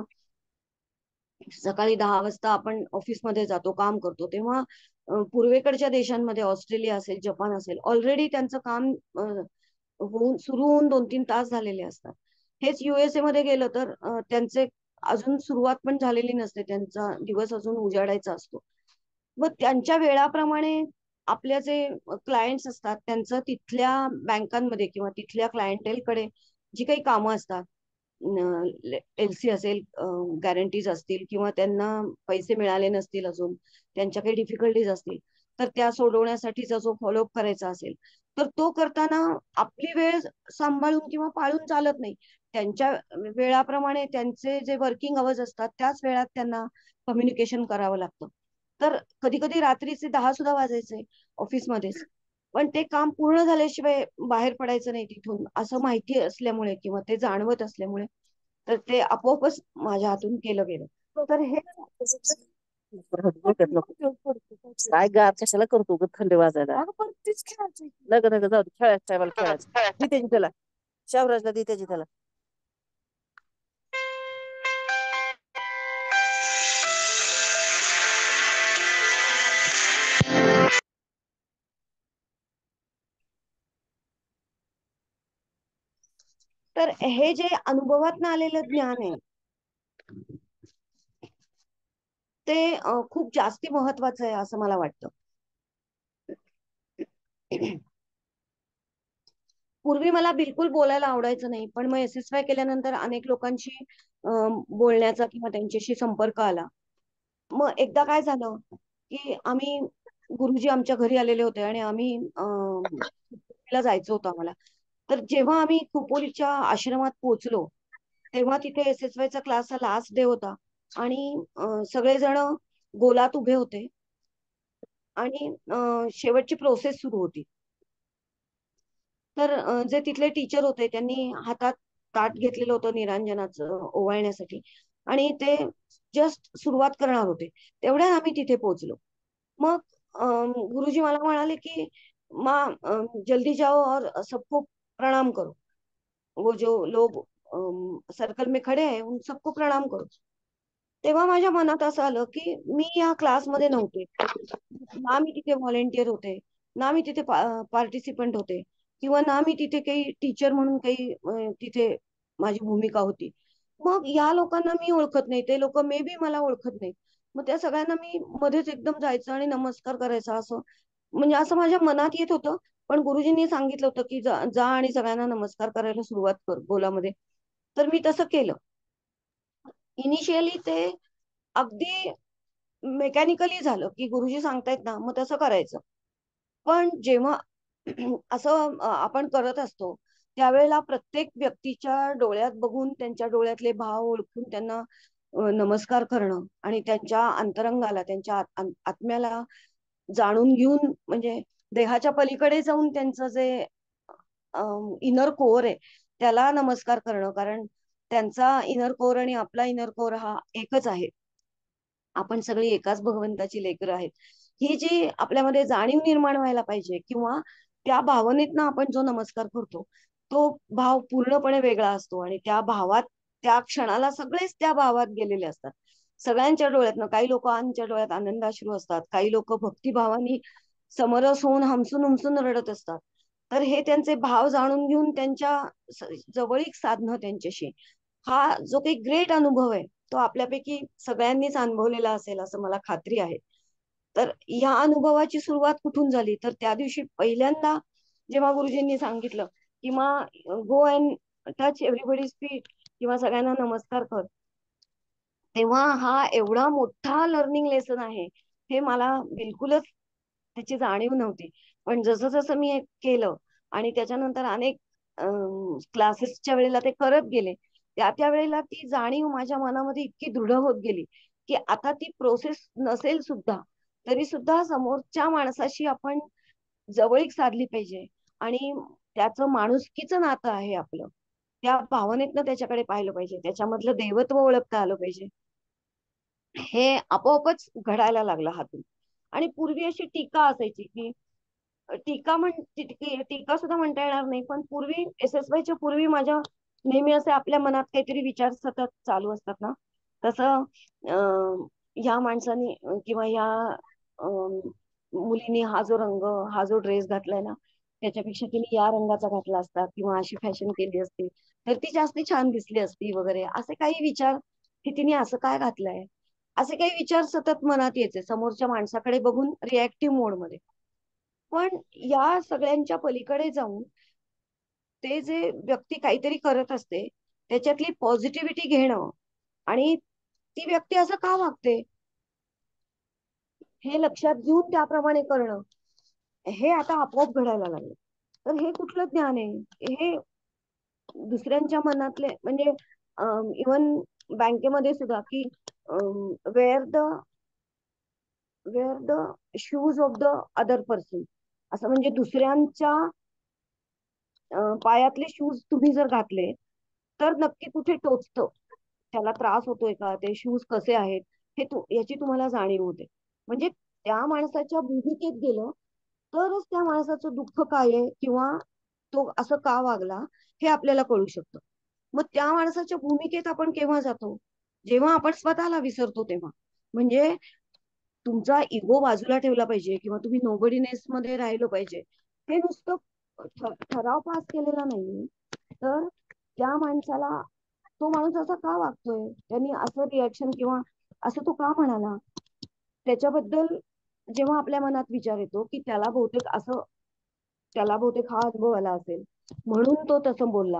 S2: सकाळी दहा वाजता आपण ऑफिसमध्ये जातो, काम करतो, तेव्हा अ, पूर्वेकडच्या देशांमध्ये ऑस्ट्रेलिया असेल, जपान असेल, ऑलरेडी त्यांचं काम अ, होऊन सुरू होऊन दोन तीन तास झालेले असतात. हेच युएसए मध्ये गेलं तर अ, त्यांचे अजून सुरुवात पण झालेली नसते, त्यांचा दिवस अजून उजाडायचा असतो. मग त्यांच्या वेळाप्रमाणे आपल्या जे क्लायंट्स असतात त्यांचं तिथल्या बँकांमध्ये किंवा तिथल्या क्लायंटेलकडे जी काही कामं असतात, एलसी असेल, गॅरंटीज असतील किंवा त्यांना पैसे मिळाले नसतील, अजून त्यांच्या काही डिफिकल्टीज असतील, तर त्या सोडवण्यासाठीचा जो फॉलोअप करायचा असेल, तर तो करताना आपली वेळ सांभाळून किंवा पाळून चालत नाही. त्यांच्या वेळाप्रमाणे त्यांचे जे वर्किंग अवर्स असतात त्याच वेळात त्यांना कम्युनिकेशन करावं लागतं. तर कधी कधी रात्रीचे दहा सुद्धा वाजायचे ऑफिसमध्येच, पण ते काम पूर्ण झाल्याशिवाय बाहेर पडायचं नाही तिथून, असं माहिती असल्यामुळे किंवा ते जाणवत असल्यामुळे, तर ते आपोआपच माझ्या हातून केलं गेलं. तर हे
S3: काय गार कशाला करतो ग थंडी वाजायला. नग नग जाऊ दे, खेळायचं टायमाला खेळायचं. दी त्याची त्याला, शावराजला दी त्याची त्याला.
S2: तर हे जे अनुभवातनं आलेलं ज्ञान आहे ते खूप जास्ती महत्वाचं आहे असं मला वाटतं. पूर्वी मला बिलकुल बोलायला आवडायचं नाही, पण मग एस एस वाय केल्यानंतर अनेक लोकांशी बोलण्याचा किंवा त्यांच्याशी संपर्क आला. मग एकदा काय झालं की आम्ही गुरुजी आमच्या घरी आलेले होते आणि आम्ही ला जायचं होतं आम्हाला. तर जेव्हा आम्ही खोपोलीच्या आश्रमात पोहोचलो तेव्हा तिथे एस एस वायचा क्लासचा लास्ट डे होता आणि सगळेजण गोलात उभे होते आणि शेवटची प्रोसेस सुरू होती. तर जे तिथले टीचर होते त्यांनी हातात ताट घेतलेलं होतं निरांजनाचं ओवाळण्यासाठी आणि ते जस्ट सुरुवात करणार होते. तेवढ्यात आम्ही तिथे पोहोचलो. मग गुरुजी मला म्हणाले की माँ जल्दी जाओ और सबको प्रणाम करो, वो जो लोग सर्कल में खड़े हैं उन सबको प्रणाम करो. तेव्हा माझ्या मनात असं आलं की मी या क्लासमध्ये नव्हते, ना मी तिथे व्हॉलेंटियर होते, ना मी तिथे पार्टिसिपंट होते किंवा ना मी तिथे काही टीचर म्हणून काही तिथे माझी भूमिका होती. मग या लोकांना मी ओळखत नाही, ते लोक मे बी मला ओळखत नाही. मग त्या सगळ्यांना मी मध्येच एकदम जायचं आणि नमस्कार करायचा, असं म्हणजे असं माझ्या मनात येत होतं. पण गुरुजींनी सांगितलं होतं की जा, जा आणि सगळ्यांना नमस्कार करायला सुरुवात कर गोलामध्ये. तर मी तसं केलं. इनिशियली ते अगदी मेकॅनिकली झालं की गुरुजी सांगतायत ना मग तसं करायचं. पण जेव्हा असं आपण करत असतो त्यावेळेला प्रत्येक व्यक्तीच्या डोळ्यात बघून त्यांच्या डोळ्यातले भाव ओळखून त्यांना नमस्कार करणं आणि त्यांच्या अंतरंगाला त्यांच्या आत्म्याला जाणून घेऊन म्हणजे देहाच्या पलीकडे जाऊन त्यांचं जे इनर कोर आहे त्याला नमस्कार करणं, कारण त्यांचा इनर कोर आणि आपला इनर कोर हा एकच आहे. आपण सगळी एकाच भगवंताची लेकरं आहेत. ही जी आपल्यामध्ये जाणीव निर्माण व्हायला पाहिजे किंवा त्या भावनेतनं आपण जो नमस्कार करतो तो भाव पूर्णपणे वेगळा असतो आणि त्या भावात त्या क्षणाला सगळेच त्या भावात गेलेले असतात. सगळ्यांच्या डोळ्यातनं काही लोकांच्या डोळ्यात आनंदाश्रू असतात, काही लोक भक्तिभावानी समरस होऊन हमसून हमसून रडत असतात. तर हे त्यांचे भाव जाणून घेऊन त्यांच्या जवळीक साधणं त्यांच्याशी हा जो काही ग्रेट अनुभव आहे तो आपल्यापैकी सगळ्यांनीच अनुभवलेला असेल असं मला खात्री आहे. तर या अनुभवाची सुरुवात कुठून झाली तर त्या दिवशी पहिल्यांदा जेव्हा गुरुजींनी सांगितलं की मग go and touch everybody's feet किंवा सगळ्यांना नमस्कार कर, तेव्हा हा एवढा मोठा लर्निंग लेसन आहे हे मला बिलकुलच त्याची जाणीव नव्हती. पण जसं जसं मी केलं आणि त्याच्यानंतर अनेक क्लासेसच्या वेळेला ते करत गेले त्या त्या वेळेला ती जाणीव माझ्या मनामध्ये इतकी दृढ होत गेली की आता ती प्रोसेस नसेल सुद्धा तरी सुद्धा समोरच्या माणसाशी आपण जवळीक साधली पाहिजे आणि त्याचं माणुसकीचं नातं आहे आपलं, त्या भावनेतनं त्याच्याकडे पाहिलं पाहिजे, त्याच्यामधलं देवत्व ओळखता आलं पाहिजे. हे आपोआपच घडायला लागलं हातून. आणि पूर्वी अशी टीका असायची की टीका म्हण टीका सुद्धा म्हणता येणार नाही, पण पूर्वी एस एस वायच्या पूर्वी माझ्या नेहमी असे आपल्या मनात काहीतरी विचार सतत चालू असतात ना, तसं ह्या माणसाने किंवा ह्या मुलीने हा जो रंग हा जो ड्रेस घातलाय ना त्याच्यापेक्षा तिने या रंगाचा घातला असता किंवा अशी फॅशन केली असती तर ती जास्ती छान दिसली असती वगैरे, असे काही विचार की तिने असं काय घातलंय असे काही विचार सतत मनात यायचे समोरच्या माणसाकडे बघून रिॲक्टिव्ह मोडमध्ये. पण या सगळ्यांच्या पलीकडे जाऊन ते जे व्यक्ती काहीतरी करत असते त्याच्यातली पॉझिटिव्हिटी घेणं आणि ती व्यक्ती असं का वागते हे लक्षात घेऊन त्याप्रमाणे करणं हे आता आपोआप घडायला लागलं. तर हे कुठलं ज्ञान आहे हे दुसऱ्यांच्या मनातले म्हणजे इवन बँकेमध्ये सुद्धा की wear the wear the shoes of the other person, असं म्हणजे दुसऱ्यांच्या पायातले शूज तुम्ही जर घातले तर नक्की कुठे टोचतं, त्याला त्रास होतोय का, ते शूज कसे आहेत हे तू याची तुम्हाला जाणीव होते. म्हणजे त्या माणसाच्या भूमिकेत गेलं तरच त्या माणसाचं दुःख काय आहे किंवा तो असं का वागला हे आपल्याला कळू शकतं. मग त्या माणसाच्या भूमिकेत आपण केव्हा जातो जेव्हा आपण स्वतःला विसरतो तेव्हा. म्हणजे तुमचा इगो बाजूला ठेवला पाहिजे किंवा तुम्ही नोबडीनेस मध्ये राहिलो पाहिजे हे नुसतं ठराव पास केलेला नाही तर त्या माणसाला तो माणूस असा का वागतोय, त्यांनी असं रिॲक्शन किंवा असं तो का म्हणाला, त्याच्याबद्दल जेव्हा आपल्या मनात विचार येतो की त्याला बहुतेक असं त्याला बहुतेक हा अनुभव आला असेल म्हणून तो तसं बोलला,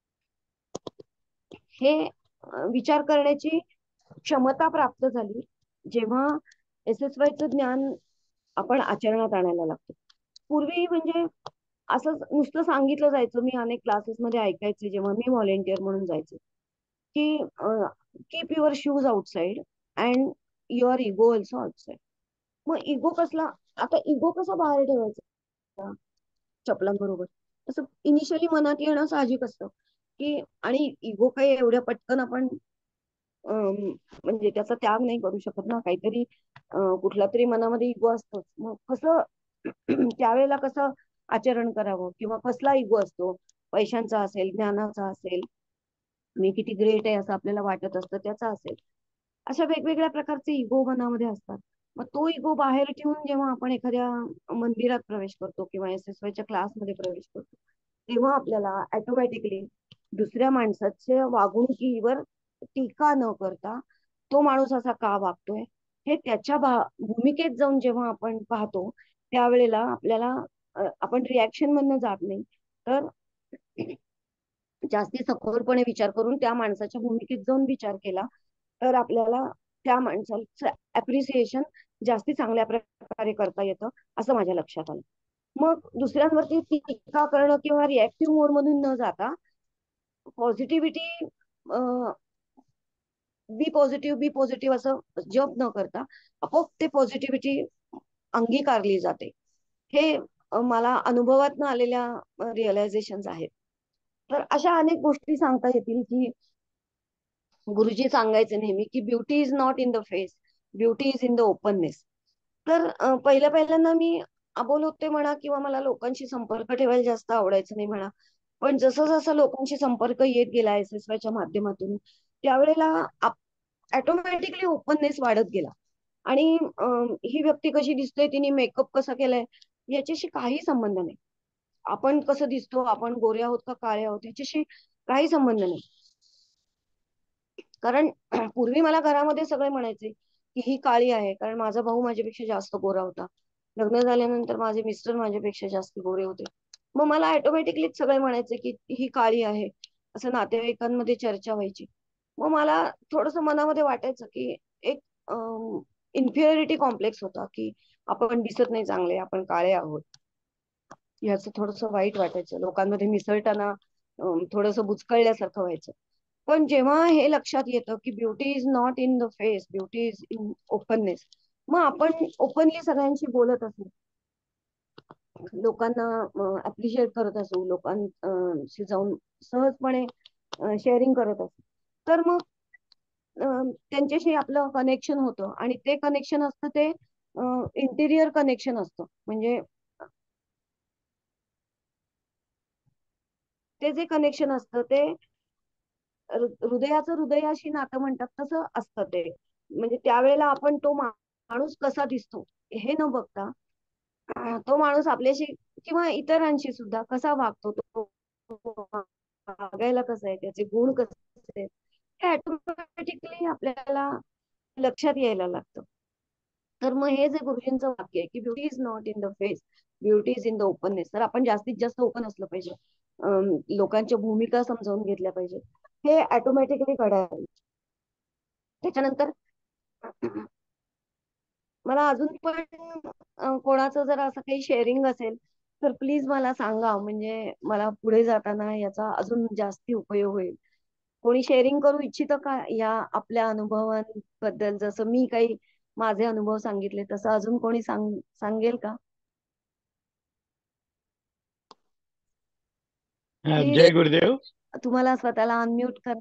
S2: हे विचार करण्याची क्षमता प्राप्त झाली जेव्हा एस एस वायचं ज्ञान आपण आचरणात आणायला लागतो. पूर्वी म्हणजे असं नुसतं सांगितलं जायचं, मी अनेक क्लासेस मध्ये ऐकायचे जेव्हा मी व्हॉलेंटियर म्हणून जायचे, की keep your shoes outside and your ego also outside. मग इगो कसला, आता इगो कसा बाहेर ठेवायचा चपलांबरोबर, असं इनिशियली मनात येणं साहजिक असतं की, आणि इगो काही एवढ्या पटकन आपण म्हणजे त्याचा त्याग नाही करू शकत ना, काहीतरी कुठला तरी मनामध्ये इगो असतोच. मग कसं त्यावेळेला कसं आचरण करावं, किंवा कसला इगो असतो, पैशांचा असेल, ज्ञानाचा असेल, मी किती ग्रेट आहे असं आपल्याला वाटत असतं त्याचा असेल, अशा वेगवेगळ्या प्रकारचे इगो मनामध्ये असतात. मग तो इगो बाहेर ठेवून जेव्हा आपण एखाद्या मंदिरात प्रवेश करतो किंवा एस एस वायच्या क्लासमध्ये प्रवेश करतो, तेव्हा आपल्याला ऑटोमॅटिकली दुसऱ्या माणसाच्या वागणुकीवर टीका न करता तो माणूस असा का वागतोय हे त्याच्या भूमिकेत जाऊन जेव्हा आपण पाहतो, त्यावेळेला आपल्याला आपण रिॲक्शन मधनं जात नाही, तर जास्ती सखोलपणे विचार करून त्या माणसाच्या भूमिकेत जाऊन विचार केला तर आपल्याला त्या माणसाचं अप्रिसिएशन जास्ती चांगल्या प्रकारे करता येतं असं माझ्या लक्षात आलं. मग दुसऱ्यांवरती टीका करणं किंवा रिॲक्टिव्ह मोड मधून न जाता positivity, be positive be positive असं जप न करता आपोआप ते पॉझिटिव्हिटी अंगीकारली जाते. हे मला अनुभवात आलेल्या रिअलायझेशन आहेत. तर अशा अनेक गोष्टी सांगता येतील की गुरुजी सांगायचे नेहमी की beauty is not in the face, beauty is in the openness. तर पहिल्या पहिल्यांदा मी अबोल म्हणा किंवा मला लोकांशी संपर्क ठेवायला जास्त आवडायचं नाही म्हणा, पण जसं जसं लोकांशी संपर्क येत गेला एस एस वायच्या माध्यमातून, त्यावेळेला ऑटोमॅटिकली ओपननेस वाढत गेला. आणि ही व्यक्ती कशी दिसते, तिने मेकअप कसा केलाय याच्याशी काही संबंध नाही, आपण कसं दिसतो, आपण गोरे आहोत का काळे आहोत याच्याशी काही संबंध नाही. कारण पूर्वी मला घरामध्ये सगळे म्हणायचे की ही काळी आहे, कारण माझा भाऊ माझ्यापेक्षा जास्त गोरा होता, लग्न झाल्यानंतर माझे मिस्टर माझ्यापेक्षा जास्त गोरे होते, मग मला ऑटोमॅटिकली सगळे म्हणायचे की ही काळी आहे, असं नातेवाईकांमध्ये चर्चा व्हायची. मग मला थोडस मनामध्ये वाटायचं की एक इन्फिरियरिटी कॉम्प्लेक्स होता की आपण दिसत नाही चांगले, आपण काळे आहोत, याचं थोडस वाईट वाटायचं, लोकांमध्ये मिसळताना थोडस बुचकळल्यासारखं व्हायचं. पण जेव्हा हे लक्षात येतं की beauty is not in the face, beauty is in openness, मग आपण ओपनली सगळ्यांशी बोलत असू, लोकांना अप्रिशिएट करत असू, लोकांशी जाऊन सहजपणे शेअरिंग करत असू, तर मग त्यांच्याशी आपलं कनेक्शन होतं. आणि ते कनेक्शन असतं ते इंटिरियर कनेक्शन असतं, म्हणजे ते जे कनेक्शन असतं ते हृदयाचं हृदयाशी नातं म्हणतात तसं असतं ते. म्हणजे त्यावेळेला आपण तो माणूस कसा दिसतो हे न बघता तो माणूस आपल्याशी किंवा इतरांशी सुद्धा कसा वागतो, तो वागायला कसा आहे, त्याचे गुण कसे आहेत, हे ऑटोमॅटिकली आपल्याला लक्षात यायला लागतं. तर मग हे जे गुरुजींचं वाक्य आहे की beauty is not in the face, beauty is in the openness, तर आपण जास्तीत जास्त ओपन असलं पाहिजे, लोकांच्या भूमिका समजावून घेतल्या पाहिजे, हे ऑटोमॅटिकली घडायला. त्याच्यानंतर मला अजून पण कोणाचं जर असं काही शेअरिंग असेल तर प्लीज मला सांगा, म्हणजे मला पुढे जाताना याचा अजून जास्ती उपयोग होईल. कोणी शेअरिंग करू इच्छितं का या आपल्या अनुभवांबद्दल? जसं मी काही माझे अनुभव सांगितले तसं अजून कोणी सांग सांगेल का?
S4: जय गुरुदेव.
S2: तुम्हाला स्वतःला अनम्यूट कर.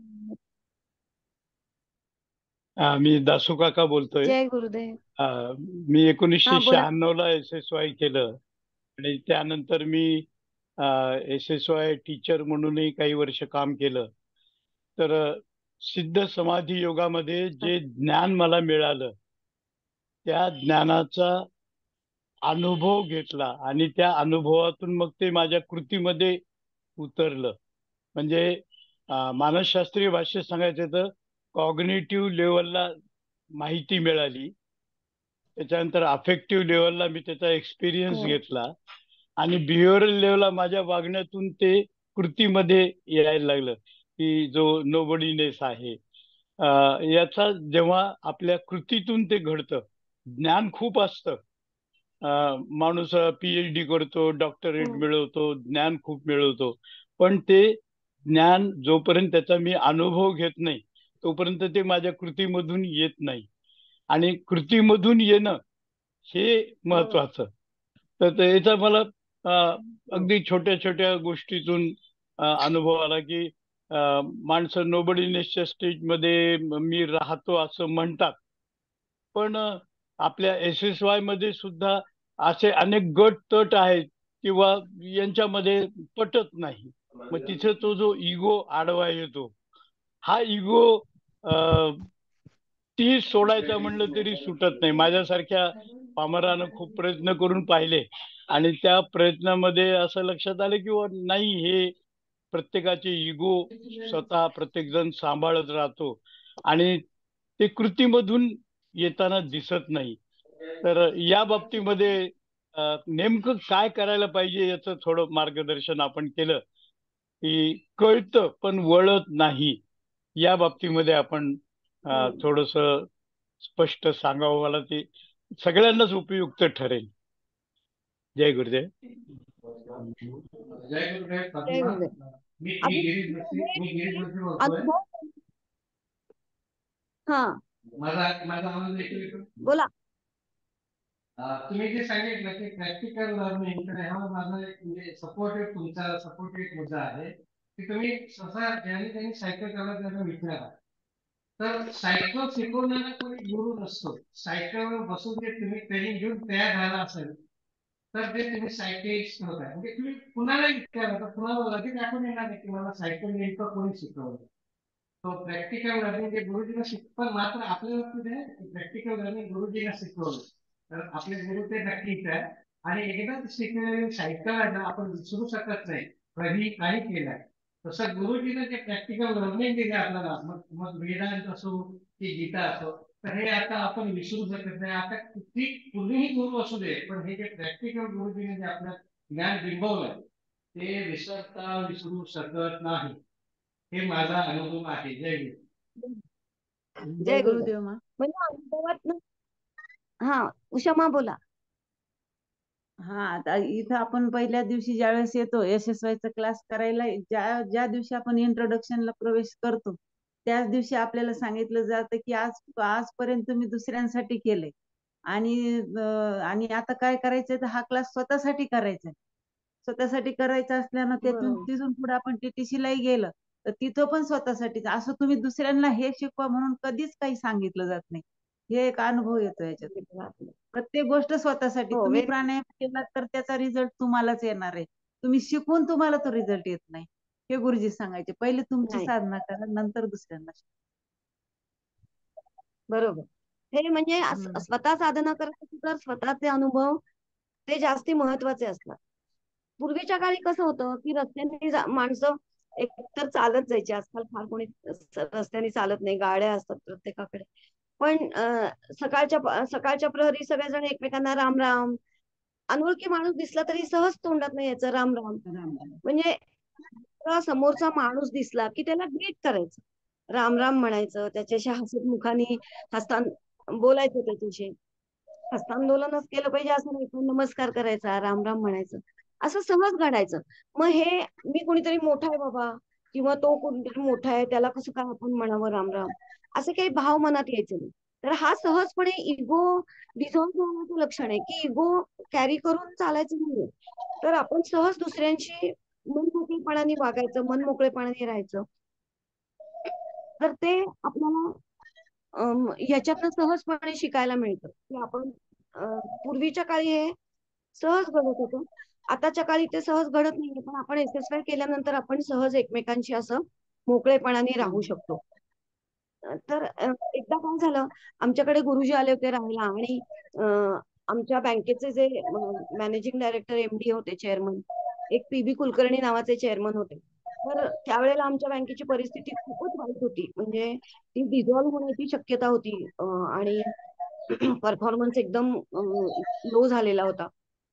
S4: मी दासू काका बोलतोय.
S2: जय गुरुदेव.
S4: मी एकोणीसशे
S2: हा बोला.
S4: शहाण्णव ला एस एस वाय केलं आणि त्यानंतर मी एस एस वाय टीचर म्हणूनही काही वर्ष काम केलं. तर सिद्ध समाधी योगामध्ये जे ज्ञान मला मिळालं त्या ज्ञानाचा अनुभव घेतला आणि त्या अनुभवातून मग ते माझ्या कृतीमध्ये उतरलं. म्हणजे अं, मानसशास्त्रीय भाषेत सांगायचं तर कॉग्निटिव्ह लेवलला माहिती मिळाली, त्याच्यानंतर अफेक्टिव्ह लेवलला मी त्याचा एक्सपिरियन्स
S2: हो.
S4: घेतला आणि बिहेवियरल लेवलला माझ्या वागण्यातून ते कृतीमध्ये यायला लागलं की जो नोबडीनेस आहे अं, याचा जेव्हा आपल्या कृतीतून ते घडतं. ज्ञान खूप असतं. अं, माणूस पीएच डी करतो, डॉक्टरेट
S2: हम्म.
S4: मिळवतो, ज्ञान खूप मिळवतो, पण ते ज्ञान जोपर्यंत त्याचा मी अनुभव घेत नाही तोपर्यंत ते माझ्या कृतीमधून येत नाही. आणि कृतीमधून येणं हे
S2: बरोबर.
S4: महत्वाचं. तर ते- याचा मला अं,
S2: हो.
S4: अगदी छोट्या छोट्या गोष्टीतून अं, अनुभव आला की अं, माणसं नोबडीनेसच्या स्टेजमध्ये मी राहतो असं म्हणतात, पण अं, आपल्या एस एस वाय मध्ये सुद्धा असे अनेक गट तट आहेत किंवा यांच्यामध्ये पटत नाही. मग तिथे तो जो इगो आडवा येतो, हा इगो ती सोडायचा म्हणलं तरी सुटत नाही. माझ्यासारख्या पामरानं खूप प्रयत्न करून पाहिले आणि त्या प्रयत्नामध्ये असं लक्षात आलं की वा नाही, हे प्रत्येकाचे इगो स्वतः प्रत्येक जण सांभाळत राहतो आणि ते कृतीमधून येताना दिसत नाही. तर या बाबतीमध्ये अं, नेमकं काय करायला पाहिजे याचं थोडं मार्गदर्शन आपण केलं की कळतं पण वळत नाही. या बाबतीमध्ये आपण
S2: हम्म.
S4: थोडस स्पष्ट सांगावं, मला ते सगळ्यांनाच उपयुक्त ठरेल. जय गुरुदेव.
S5: जय गुरुदेव.
S2: जय
S5: प्रतिमा,
S2: गुरुदेव.
S5: मी मी
S2: अजून
S5: गिरीश जोशी
S2: हे
S5: मी गिरीश जोशी बोलतोय.
S2: अनुभव. हा
S5: माझा माझा आवाज ऐकू येतो?
S2: बोला.
S5: अं, तुम्ही जे सांगितलं की प्रॅक्टिकल लर्निंग, तर ह्यावर माझा एक म्हणजे सपोर्टिव्ह तुमचा सपोर्टिव्ह मुद्दा आहे की तुम्ही स्वतः ज्यांनी त्यांनी सायकल चालवत त्यांना विचारा. तर सायकल शिकवणारा कोणी गुरु नसतो. सायकलवर बसून जे तुम्ही ट्रेनिंग घेऊन तयार झाला असेल तर ते तुम्ही सायकलिस्ट होताय. म्हणजे तुम्ही कुणाला विचारा तर कुणाला लगेच आठवण येणार नाही की मला सायकल नेमकं कोणी शिकवलं. तो प्रॅक्टिकल लर्निंग जे गुरुजींना शिक पण मात्र आपल्या बाबतीत आहे प्रॅक्टिकल लर्निंग गुरुजींना शिकवलं तर आपले गुरु ते नक्कीच आहे. आणि एकदा शिकलेली सायकल आहे ना आपण विसरू शकत नाही. कधी काही केलंय तसं गुरुजीने जे प्रॅक्टिकल लर्निंग दिले आपल्याला, मग मग वेदांत असो की गीता असो, तर हे आता आपण विसरू शकत नाही. आता किती कुणीही गुरु असू दे, पण हे जे प्रॅक्टिकल गुरुजीने जे आपल्या ज्ञान बिंबवलंय ते विसरता विसरू शकत नाही. हे माझा अनुभव आहे. जय गुरु.
S2: जय
S1: जय
S2: गुरुदेव.
S1: गुरुदेव मा.
S2: म्हणजे अनुभवात ना. हा उषा बोला.
S1: हा, आता इथं आपण पहिल्या दिवशी ज्यावेळेस येतो एस एस वायचा क्लास करायला, ज्या ज्या दिवशी आपण इंट्रोडक्शनला प्रवेश करतो त्याच दिवशी आपल्याला सांगितलं जातं की आज आजपर्यंत तुम्ही दुसऱ्यांसाठी केले आणि अं, आणि आता काय करायचंय तर हा क्लास स्वतःसाठी करायचा आहे. स्वतःसाठी करायचं असल्यानं त्यातून
S2: बरोबर.
S1: तिथून पुढे आपण टीटीसीलाही गेलं तर तिथं पण स्वतःसाठीच. असं तुम्ही दुसऱ्यांना हे शिकवा म्हणून कधीच काही सांगितलं जात नाही. हे एक अनुभव येतो याच्यात. प्रत्येक गोष्ट स्वतःसाठी.
S2: हो
S1: तुम्ही
S2: वेग
S1: प्राणायाम केला तर त्याचा रिझल्ट तुम्हालाच येणार आहे. तुम्ही शिकून तुम्हाला तो रिझल्ट येत नाही. हे गुरुजी सांगायचे. पहिले तुमची
S2: नाही.
S1: साधना करा, नंतर दुसऱ्यांना शिकवा.
S2: बरोबर. हे म्हणजे अस-
S1: हम्म.
S2: स्वतः साधना करायची तर स्वतःचे अनुभव ते जास्ती महत्वाचे असतात. पूर्वीच्या काळी कसं होतं की रस्त्याने जा- माणसं एकतर चालत जायची. आजकाल फार कोणी स- रस्त्याने चालत नाही, गाड्या असतात प्रत्येकाकडे. पण अं, सकाळच्या प- सकाळच्या प्रहरी सगळेजण एकमेकांना राम राम, अनोळखी माणूस दिसला तरी सहज तोंडात नाही यायचं राम राम.
S1: राम.
S2: म्हणजे इतका समोरचा माणूस दिसला की त्याला ग्रीट करायचं, राम राम म्हणायचं, त्याच्याशी हसत मुखाने हस्तां बोलायचं, त्याच्याशी हस्तांदोलनच केलं पाहिजे असं नाही, पण नमस्कार करायचा, राम राम म्हणायचं, असं सहज घडायचं. मग हे मी कोणीतरी मोठा आहे बाबा किंवा तो कोणीतरी मोठा आहे त्याला कसं काय आपण म्हणावं राम राम, असे काही भाव मनात यायचे नाही. तर हा सहजपणे इगो डिझॉल्व्ह होण्याचं लक्षण आहे की इगो कॅरी करून चालायचं नाहीये. तर आपण सहज दुसऱ्यांशी मनमोकळेपणाने वागायचं, मन मोकळेपणाने राहायचं. तर ते आपल्याला अम, ह्याच्यातनं सहजपणे शिकायला मिळतं की आपण अं, पूर्वीच्या काळी हे सहज घडत होतं. आताच्या काळी ते सहज घडत नाहीये, पण आपण एस एस वाय केल्यानंतर आपण सहज एकमेकांशी असं मोकळेपणाने राहू शकतो. अं, तर अं, एकदा काय झालं, आमच्याकडे गुरुजी आले होते राहायला आणि अं, आमच्या बँकेचे जे मॅनेजिंग डायरेक्टर एमडी होते, चेअरमन, एक पी बी कुलकर्णी नावाचे चेअरमन होते. तर त्यावेळेला आमच्या बँकेची परिस्थिती खूपच वाईट होती. म्हणजे ती डिझॉल्व्ह होण्याची शक्यता होती अं, आणि परफॉर्मन्स एकदम लो झालेला होता.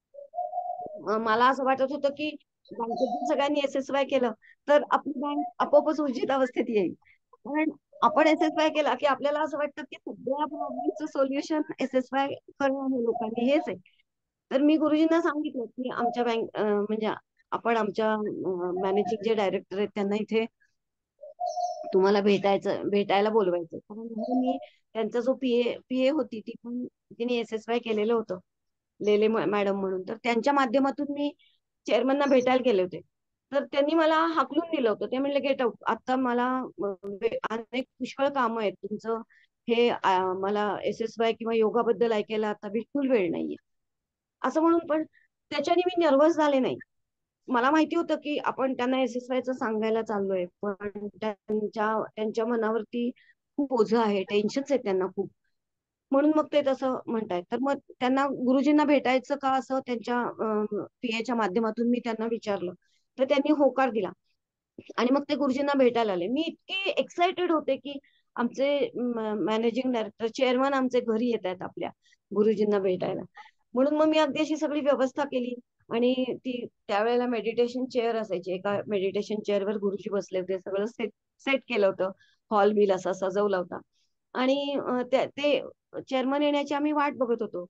S2: अं, मला असं वाटत होतं की बँकेत जर सगळ्यांनी एस एस वाय केलं तर आपली बँक आपोआपच उर्जित अवस्थेत येईल. कारण आपण एस एस वाय केला की आपल्याला असं वाटतं की सगळ्या प्रॉब्लेमचं सोल्युशन एस एस वाय करणं हे लोकांनी हेच आहे. तर मी गुरुजींना सांगितलं की आमच्या बँक म्हणजे आपण आमच्या मॅनेजिंग जे डायरेक्टर आहेत त्यांना इथे तुम्हाला भेटायचं भेटायला बोलवायचं. कारण म्हणजे मी त्यांचा जो पीए पीए होती ती पण तिने एस एस वाय केलेलं होतं, लेले मॅडम म्हणून. तर त्यांच्या माध्यमातून मी चेअरमनना भेटायला गेले होते. तर त्यांनी मला हाकलून दिलं होतं. ते म्हणले गेट आउट. आता मला अं, वे- अनेक पुष्कळ कामं आहेत तुमचं हे अं, मला एस एस वाय किंवा योगाबद्दल ऐकायला आता बिलकुल वेळ नाहीये असं म्हणून. पण त्याच्याने मी नर्वस झाले नाही. मला माहिती होतं की आपण त्यांना एस एस वायचं सांगायला चाललोय, पण त्यांच्या त्यांच्या मनावरती खूप ओझं आहे, टेन्शन्स आहेत त्यांना खूप. म्हणून मग ते तसं म्हणतायत. तर मग त्यांना गुरुजींना भेटायचं का असं त्यांच्या पीएच्या माध्यमातून मी त्यांना विचारलं. तर त्यांनी होकार दिला आणि मग ते गुरुजींना भेटायला आले. मी इतकी एक्साइटेड होते की आमचे मॅनेजिंग डायरेक्टर चेअरमन आमचे घरी येत आहेत आपल्या गुरुजींना भेटायला. म्हणून मग मी अगदी अशी सगळी व्यवस्था केली आणि ती त्यावेळेला मेडिटेशन चेअर असायची. एका मेडिटेशन चेअरवर गुरुजी बसले होते. सगळं सेट सेट केलं होतं. हॉल बिल असा सजवला होता आणि अं, त्या- ते चेअरमन येण्याची आम्ही वाट बघत होतो.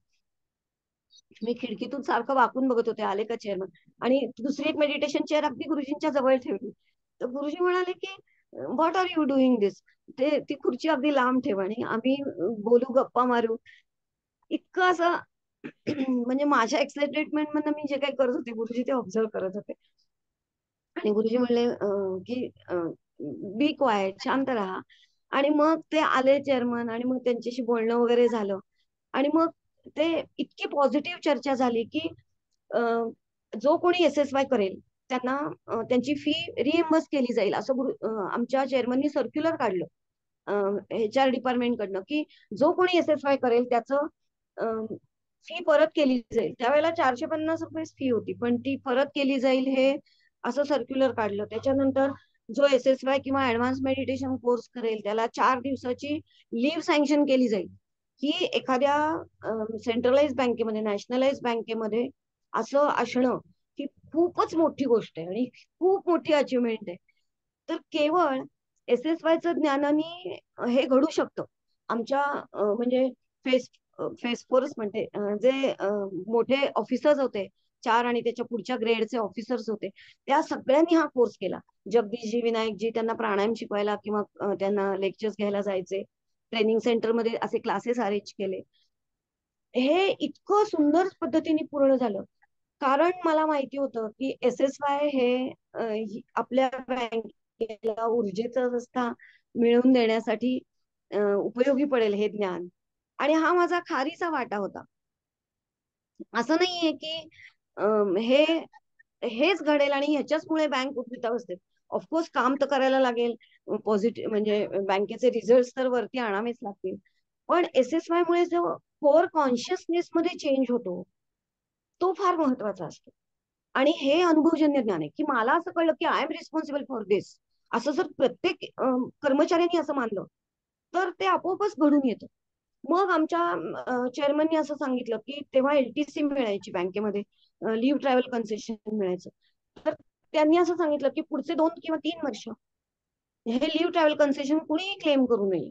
S2: मी खिडकीतून सारखं वाकून बघत होते आले का चेअरमन. आणि दुसरी एक मेडिटेशन चेअर अगदी गुरुजींच्या जवळ ठेवली. तर गुरुजी म्हणाले की what are you doing this. ते ती खुर्ची अगदी लांब ठेव आणि आम्ही अं, बोलू गप्पा मारू. इतकं असं म्हणजे माझ्या एक्साइटेडमेंट मधनं मी जे काही करत होते गुरुजी ते ऑब्झर्व करत होते. आणि गुरुजी म्हणले अं, की बी क्वायट, शांत राहा. आणि मग ते आले चेअरमन आणि मग त्यांच्याशी बोलणं वगैरे झालं. आणि मग ते इतकी पॉझिटिव्ह चर्चा झाली की अं, जो कोणी एस एस वाय करेल त्यांना अं, त्यांची फी रिइम्बर्स केली जाईल असं गुरु अं, आमच्या चेअरमननी सर्क्युलर काढलं एच आर डिपार्टमेंट कडनं की जो कोणी एस एस वाय करेल त्याचं फी परत केली जाईल. त्यावेळेला चारशे पन्नास रुपये फी होती पण ती परत केली जाईल हे असं सर्क्युलर काढलं. त्याच्यानंतर जो एस एस वाय किंवा ऍडव्हान्स मेडिटेशन कोर्स करेल त्याला चार दिवसाची लीव्ह सँक्शन केली जाईल. ही एखाद्या सेंट्रलाइज बँकेमध्ये नॅशनलाइज बँकेमध्ये असं असणं ही खूपच मोठी गोष्ट आहे आणि खूप मोठी अचिव्हमेंट आहे. तर केवळ एस एस वायचं ज्ञानाने हे घडू शकतं. आमच्या अं, म्हणजे फेस फेस फोर्स म्हणते अं, जे अं, मोठे ऑफिसर्स होते चार आणि त्याच्या पुढच्या ग्रेडचे ऑफिसर्स होते त्या सगळ्यांनी हा कोर्स केला. जगदीशजी विनायकजी त्यांना प्राणायाम शिकवायला किंवा अं, त्यांना लेक्चर्स घ्यायला जायचे. ट्रेनिंग सेंटरमध्ये असे क्लासेस अरेंज केले. हे इतकं सुंदर पद्धतीने पूर्ण झालं. कारण मला माहिती होतं की एस एस वाय हे अं, ही- आपल्या बँकेला ऊर्जेचा रस्ता मिळवून देण्यासाठी अं, उपयोगी पडेल हे ज्ञान. आणि हा माझा खारीचा वाटा होता. असं नाहीये की अं, हे हेच घडेल आणि ह्याच्याचमुळे बँक उद्धृत अवस्थेत. ऑफकोर्स काम तर करायला लागेल. पॉझिटिव्ह म्हणजे बँकेचे रिझल्ट तर वरती आणावेच लागतील. पण एस एस वाय मुळे जो कोर कॉन्शियसनेस मध्ये चेंज होतो तो फार महत्वाचा असतो. आणि हे अनुभवजन्य ज्ञान आहे की मला असं कळलं की I am responsible for this. असं जर प्रत्येक अं, कर्मचाऱ्यांनी असं मानलं तर ते आपोआपच घडून येतं. मग आमच्या चेअरमननी असं सांगितलं की तेव्हा एलटीसी मिळायची बँकेमध्ये, लिव्ह ट्रॅव्हल कन्सेशन मिळायचं. तर त्यांनी असं सांगितलं की पुढचे दोन किंवा तीन वर्ष हे लिव्ह ट्रॅव्हल कन्सेशन कुणीही क्लेम करू नये.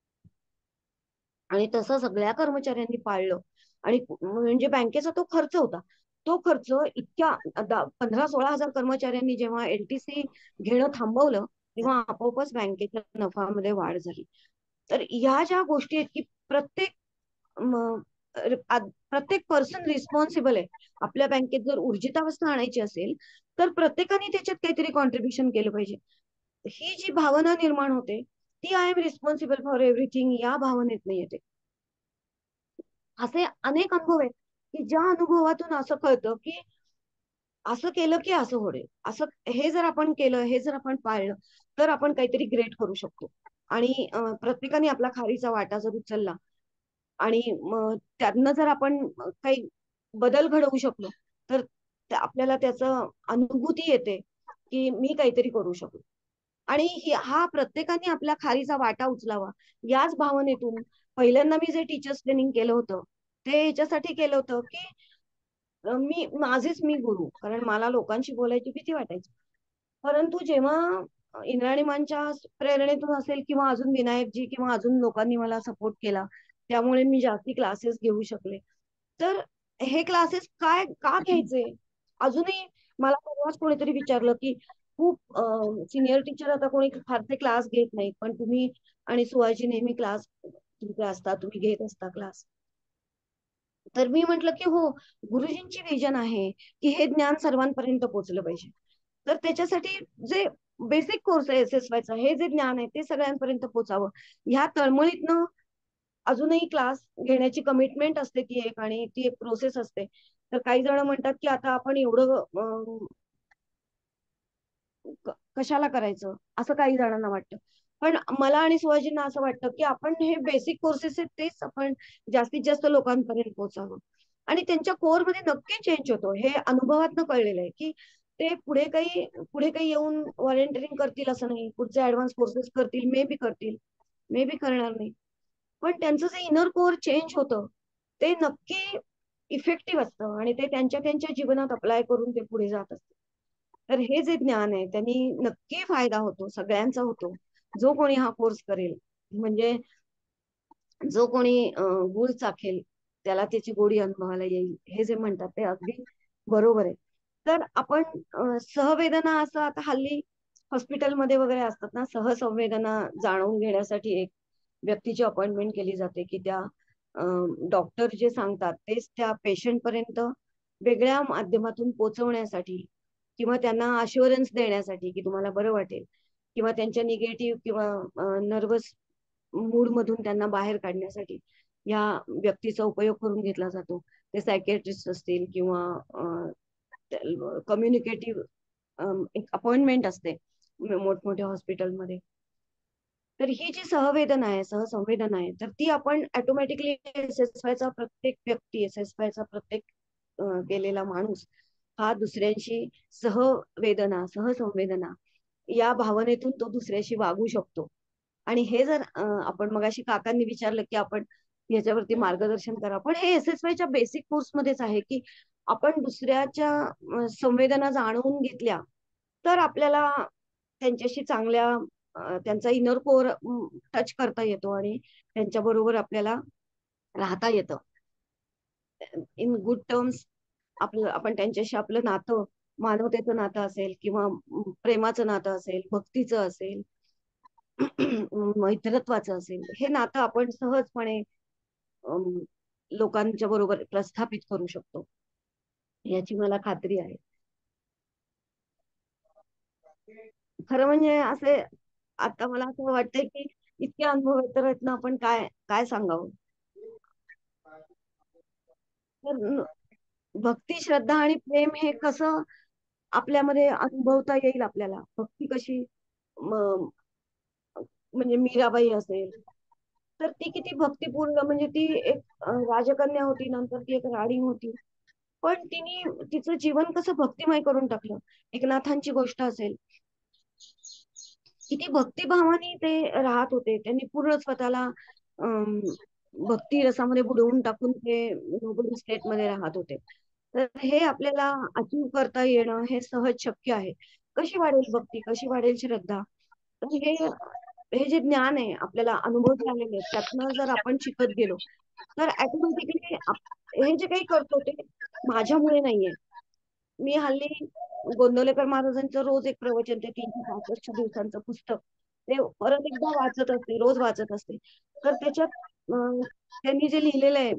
S2: आणि तसं सगळ्या कर्मचाऱ्यांनी पाळलं. आणि म्हणजे बँकेचा तो खर्च होता तो खर्च इतक्या दा- पंधरा सोळा हजार कर्मचाऱ्यांनी जेव्हा एलटीसी घेणं थांबवलं तेव्हा आपोआपच बँकेच्या नफामध्ये वाढ झाली. तर ह्या ज्या गोष्टी आहेत की प्रत्येक म, र- आ- प्रत्येक पर्सन रिस्पॉन्सिबल आहे. आपल्या बँकेत जर ऊर्जितावस्था आणायची असेल तर प्रत्येकाने त्याच्यात काहीतरी कॉन्ट्रीब्युशन केलं पाहिजे. ही जी भावना निर्माण होते ती I am responsible for everything या भावनेत नाही येते. असे अनेक अनुभव आहेत की ज्या अनुभवातून असं कळतं की असं केलं की असं होईल. असं हे जर आपण केलं हे जर आपण पाळलं तर आपण काहीतरी ग्रेट करू शकतो. आणि अं, प्रत्येकाने आपला खारीचा वाटा जर उचलला आणि मग त्यातनं जर आपण काही बदल घडवू शकलो तर त्या- आपल्याला त्याचं अनुभूती येते की मी काहीतरी करू शकू. आणि हा प्रत्येकाने आपल्या खारीचा वाटा उचलावा याच भावनेतून पहिल्यांदा मी जे टीचर्स ट्रेनिंग केलं होतं ते ह्याच्यासाठी केलं होतं की मी माझेच मी गुरु, कारण मला लोकांशी बोलायची भीती वाटायची. परंतु जेव्हा इंद्रायणी मांच्या प्रेरणेतून असेल किंवा अजून विनायकजी किंवा अजून लोकांनी मला सपोर्ट केला, त्यामुळे मी जास्ती क्लासेस घेऊ शकले. तर हे क्लासेस काय का घ्यायचे अजूनही मला परवाच कोणीतरी विचारलं की खूप सिनियर टीचर आता कोणी फारसे क्लास घेत नाही, पण तुम्ही आणि सुहाजी नेहमी क्लास तुमचे असता, तुम्ही घेत असता क्लास. तर मी म्हटलं की हो, गुरुजींची विजन आहे की हे ज्ञान सर्वांपर्यंत पोहोचलं पाहिजे. तर त्याच्यासाठी जे बेसिक कोर्स आहे एस एस वायचा, हे जे ज्ञान आहे ते सगळ्यांपर्यंत पोहोचावं. ह्या तळमळीतनं अजूनही क्लास घेण्याची कमिटमेंट असते ती एक, आणि ती एक प्रोसेस असते. तर काही जण म्हणतात की आता आपण एवढं कशाला करायचं, असं काही जणांना वाटतं. पण मला आणि सुहाजींना असं वाटतं की आपण हे बेसिक कोर्सेस आहेत तेच आपण जास्तीत जास्त लोकांपर्यंत पोहोचावं. आणि त्यांच्या कोरमध्ये नक्की चेंज होतो, हे अनुभवातनं कळलेलं आहे की ते पुढे काही पुढे काही येऊन व्हॉलेंटिअरिंग करतील असं नाही, पुढचे ऍडव्हान्स कोर्सेस करतील, मे बी करतील, मे बी करणार नाही, पण त्यांचं जे इनर कोर चेंज होतं ते नक्की इफेक्टिव्ह असतं आणि ते त्यांच्या त्यांच्या जीवनात अप्लाय करून ते पुढे जात असतात. तर हे जे ज्ञान आहे त्यांनी नक्की फायदा होतो, सगळ्यांचा होतो. जो कोणी हा कोर्स करेल, म्हणजे जो कोणी गुळ चाखेल त्याला त्याची गोडी अनुभवायला येईल, हे जे म्हणतात ते अगदी बरोबर आहे. तर आपण सहवेदना असं आता हल्ली हॉस्पिटलमध्ये वगैरे असतात ना, सहसंवेदना जाणून घेण्यासाठी एक व्यक्तीची अपॉइंटमेंट केली जाते की त्या डॉक्टर जे सांगतात तेच त्या पेशंट पर्यंत वेगळ्या माध्यमातून पोहोचवण्यासाठी किंवा त्यांना अश्युरन्स देण्यासाठी की तुम्हाला बरं वाटेल, किंवा त्यांच्या निगेटिव्ह किंवा नर्वस मूड मधून त्यांना बाहेर काढण्यासाठी या व्यक्तीचा उपयोग करून घेतला जातो. ते सायकियाट्रिस्ट असतील किंवा कम्युनिकेटिव्ह एक अपॉइंटमेंट असते मोठमोठ्या हॉस्पिटलमध्ये. तर ही जी सहवेदना आहे, सहसंवेदना आहे, तर ती आपण ऑटोमॅटिकली एस एस वायचा प्रत्येक व्यक्ती, एस एस वायचा प्रत्येक केलेला माणूस हा दुसऱ्यांशी सहवेदना, सहसंवेदना या भावनेतून तो दुसऱ्याशी वागू शकतो. आणि हे जर आपण मगाशी काकांनी विचारलं की आपण याच्यावरती मार्गदर्शन करा, पण हे एस एस वायच्या बेसिक कोर्स मध्येच आहे की आपण दुसऱ्याच्या संवेदना जाणून घेतल्या तर आपल्याला त्यांच्याशी चांगल्या त्यांचा इनर कोर टच करता येतो आणि त्यांच्या बरोबर आपल्याला राहता येतं इन गुड टर्म्स. आपलं आपण त्यांच्याशी आपलं नातं, मानवतेचं नातं असेल किंवा प्रेमाचं नातं असेल, भक्तीचं असेल, मैत्रत्वाचं असेल, हे नातं आपण सहजपणे लोकांच्या बरोबर प्रस्थापित करू शकतो, याची मला खात्री आहे. खरं म्हणजे असे आता मला असं वाटतंय की इतके अनुभव आहेत, आपण काय काय सांगावं. तर भक्ती, श्रद्धा आणि प्रेम हे कसं आपल्यामध्ये अनुभवता येईल आपल्याला. भक्ती कशी, म्हणजे मीराबाई असेल तर ती किती भक्तिपूर्ण, म्हणजे ती एक राजकन्या होती, नंतर ती एक राणी होती, पण तिने तिचं जीवन कसं भक्तिमय करून टाकलं. एकनाथांची गोष्ट असेल, किती भक्तिभावाने ते राहत होते, त्यांनी पूर्ण स्वतःला भक्ती रसामध्ये बुडवून टाकून ते नोबल स्टेट मध्ये राहत होते. तर हे आपल्याला अचीव करता येणं हे सहज शक्य आहे. कशी वाढेल भक्ती, कशी वाढेल श्रद्धा, तर हे हे जे ज्ञान आहे आपल्याला अनुभव झालेले आहेत त्यातनं जर आपण शिकत गेलो तर ऑटोमॅटिकली हे जे काही करतो ते माझ्यामुळे नाहीये. मी हल्ली गोंदवलेकर महाराजांचं रोज एक प्रवचन, ते तीनशे पासष्ट दिवसांचं पुस्तक ते परत एकदा वाचत असते, रोज वाचत असते. तर त्याच्यात त्यांनी जे लिहिलेलं आहे,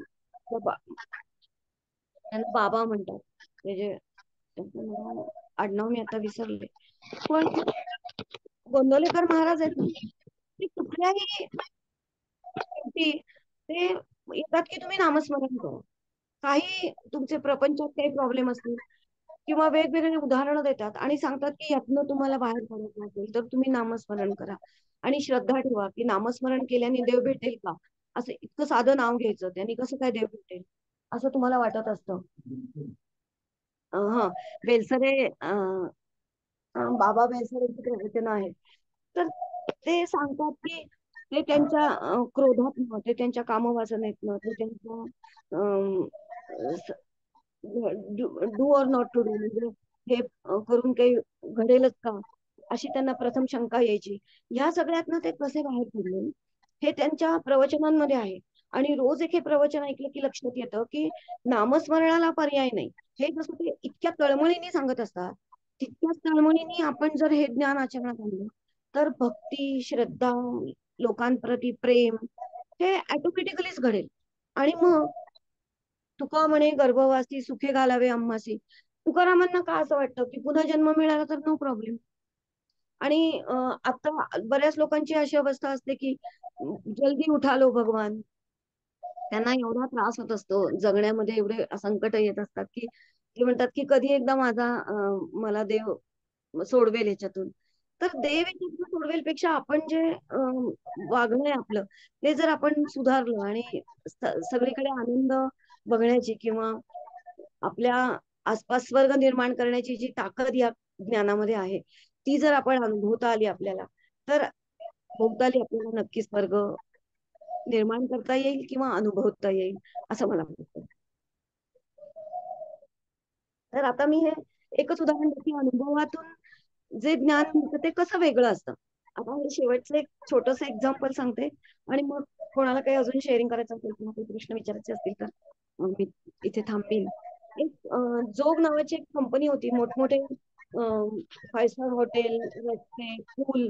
S2: त्यांना बाबा म्हणतात, ते जे आडनाव मी आता विसरले, पण गोंदवलेकर महाराज आहेत ना, ते कुठल्याही ते येतात की तुम्ही नामस्मरण करा. काही तुमचे प्रपंचात काही प्रॉब्लेम असतील किंवा वेगवेगळे उदाहरणं देतात आणि सांगतात की यातनं तुम्हाला बाहेर पडायचं असेल तर तुम्ही नामस्मरण करा आणि श्रद्धा ठेवा की नामस्मरण केल्याने देव भेटेल का. असं इतकं साधं नाव घ्यायचं, त्यांनी कसं काय देव भेटेल असं तुम्हाला वाटत असतं. हा बेलसरे अं, बाबा बेसरेंची प्रवचनं आहेत. तर ते सांगतात की ते त्यांच्या अं, क्रोधात, ते त्यांच्या कामवासनेतनं, ते त्यांच्या do or not to do, म्हणजे हे अं, करून काही घडेलच का, अशी त्यांना प्रथम शंका यायची. ह्या सगळ्यातनं ते कसे बाहेर पडले हे त्यांच्या प्रवचनांमध्ये आहे. आणि रोज एक हे प्रवचन ऐकलं की लक्षात येतं की नामस्मरणाला पर्याय नाही. हे जसं ते इतक्या तळमळीने सांगत असतात, तितक्याच तळमळीने आपण जर हे ज्ञान आचरणात आणलं तर भक्ती, श्रद्धा, लोकांप्रती प्रेम हे ऑटोमॅटिकलीच घडेल. आणि मग तुका म्हणे गर्भवासी सुखे घालावे आम्हासी. तुकारामांना का असं वाटतं की पुन्हा जन्म मिळाला तर नो प्रॉब्लेम. आणि अं, आता बऱ्याच लोकांची अशी अवस्था असते की अं, जल्दी उठा लो भगवान. त्यांना एवढा त्रास होत असतो जगण्यामध्ये, एवढे संकट येत असतात की ते म्हणतात की कधी एकदा माझा अं, मला देव सोडवेल याच्यातून. तर देव याच्यातून सोडवेल पेक्षा आपण जे अं, वागणं आहे आपलं, ते जर आपण सुधारलं आणि स- सगळीकडे आनंद बघण्याची किंवा आपल्या आसपास स्वर्ग निर्माण करण्याची जी ताकद या ज्ञानामध्ये आहे, ती जर आपण अनुभवता आली आपल्याला, तर भोवताली आपल्याला नक्कीच स्वर्ग निर्माण करता येईल किंवा अनुभवता येईल, असं मला वाटतं. तर आता मी हे एकच उदाहरण देते, अनुभवातून जे ज्ञान मिळतं ते कसं वेगळं असतं. आता हे शेवटचं एक छोटस एक्झाम्पल सांगते आणि मग कोणाला काही अजून शेअरिंग करायचं असेल किंवा काही प्रश्न विचारायचे असतील तर अं, मी इथे थांबेन. एक अं, जोग नावाची एक कंपनी होती. मोठमोठे फाईव्ह स्टार हॉटेल, रस्ते, पूल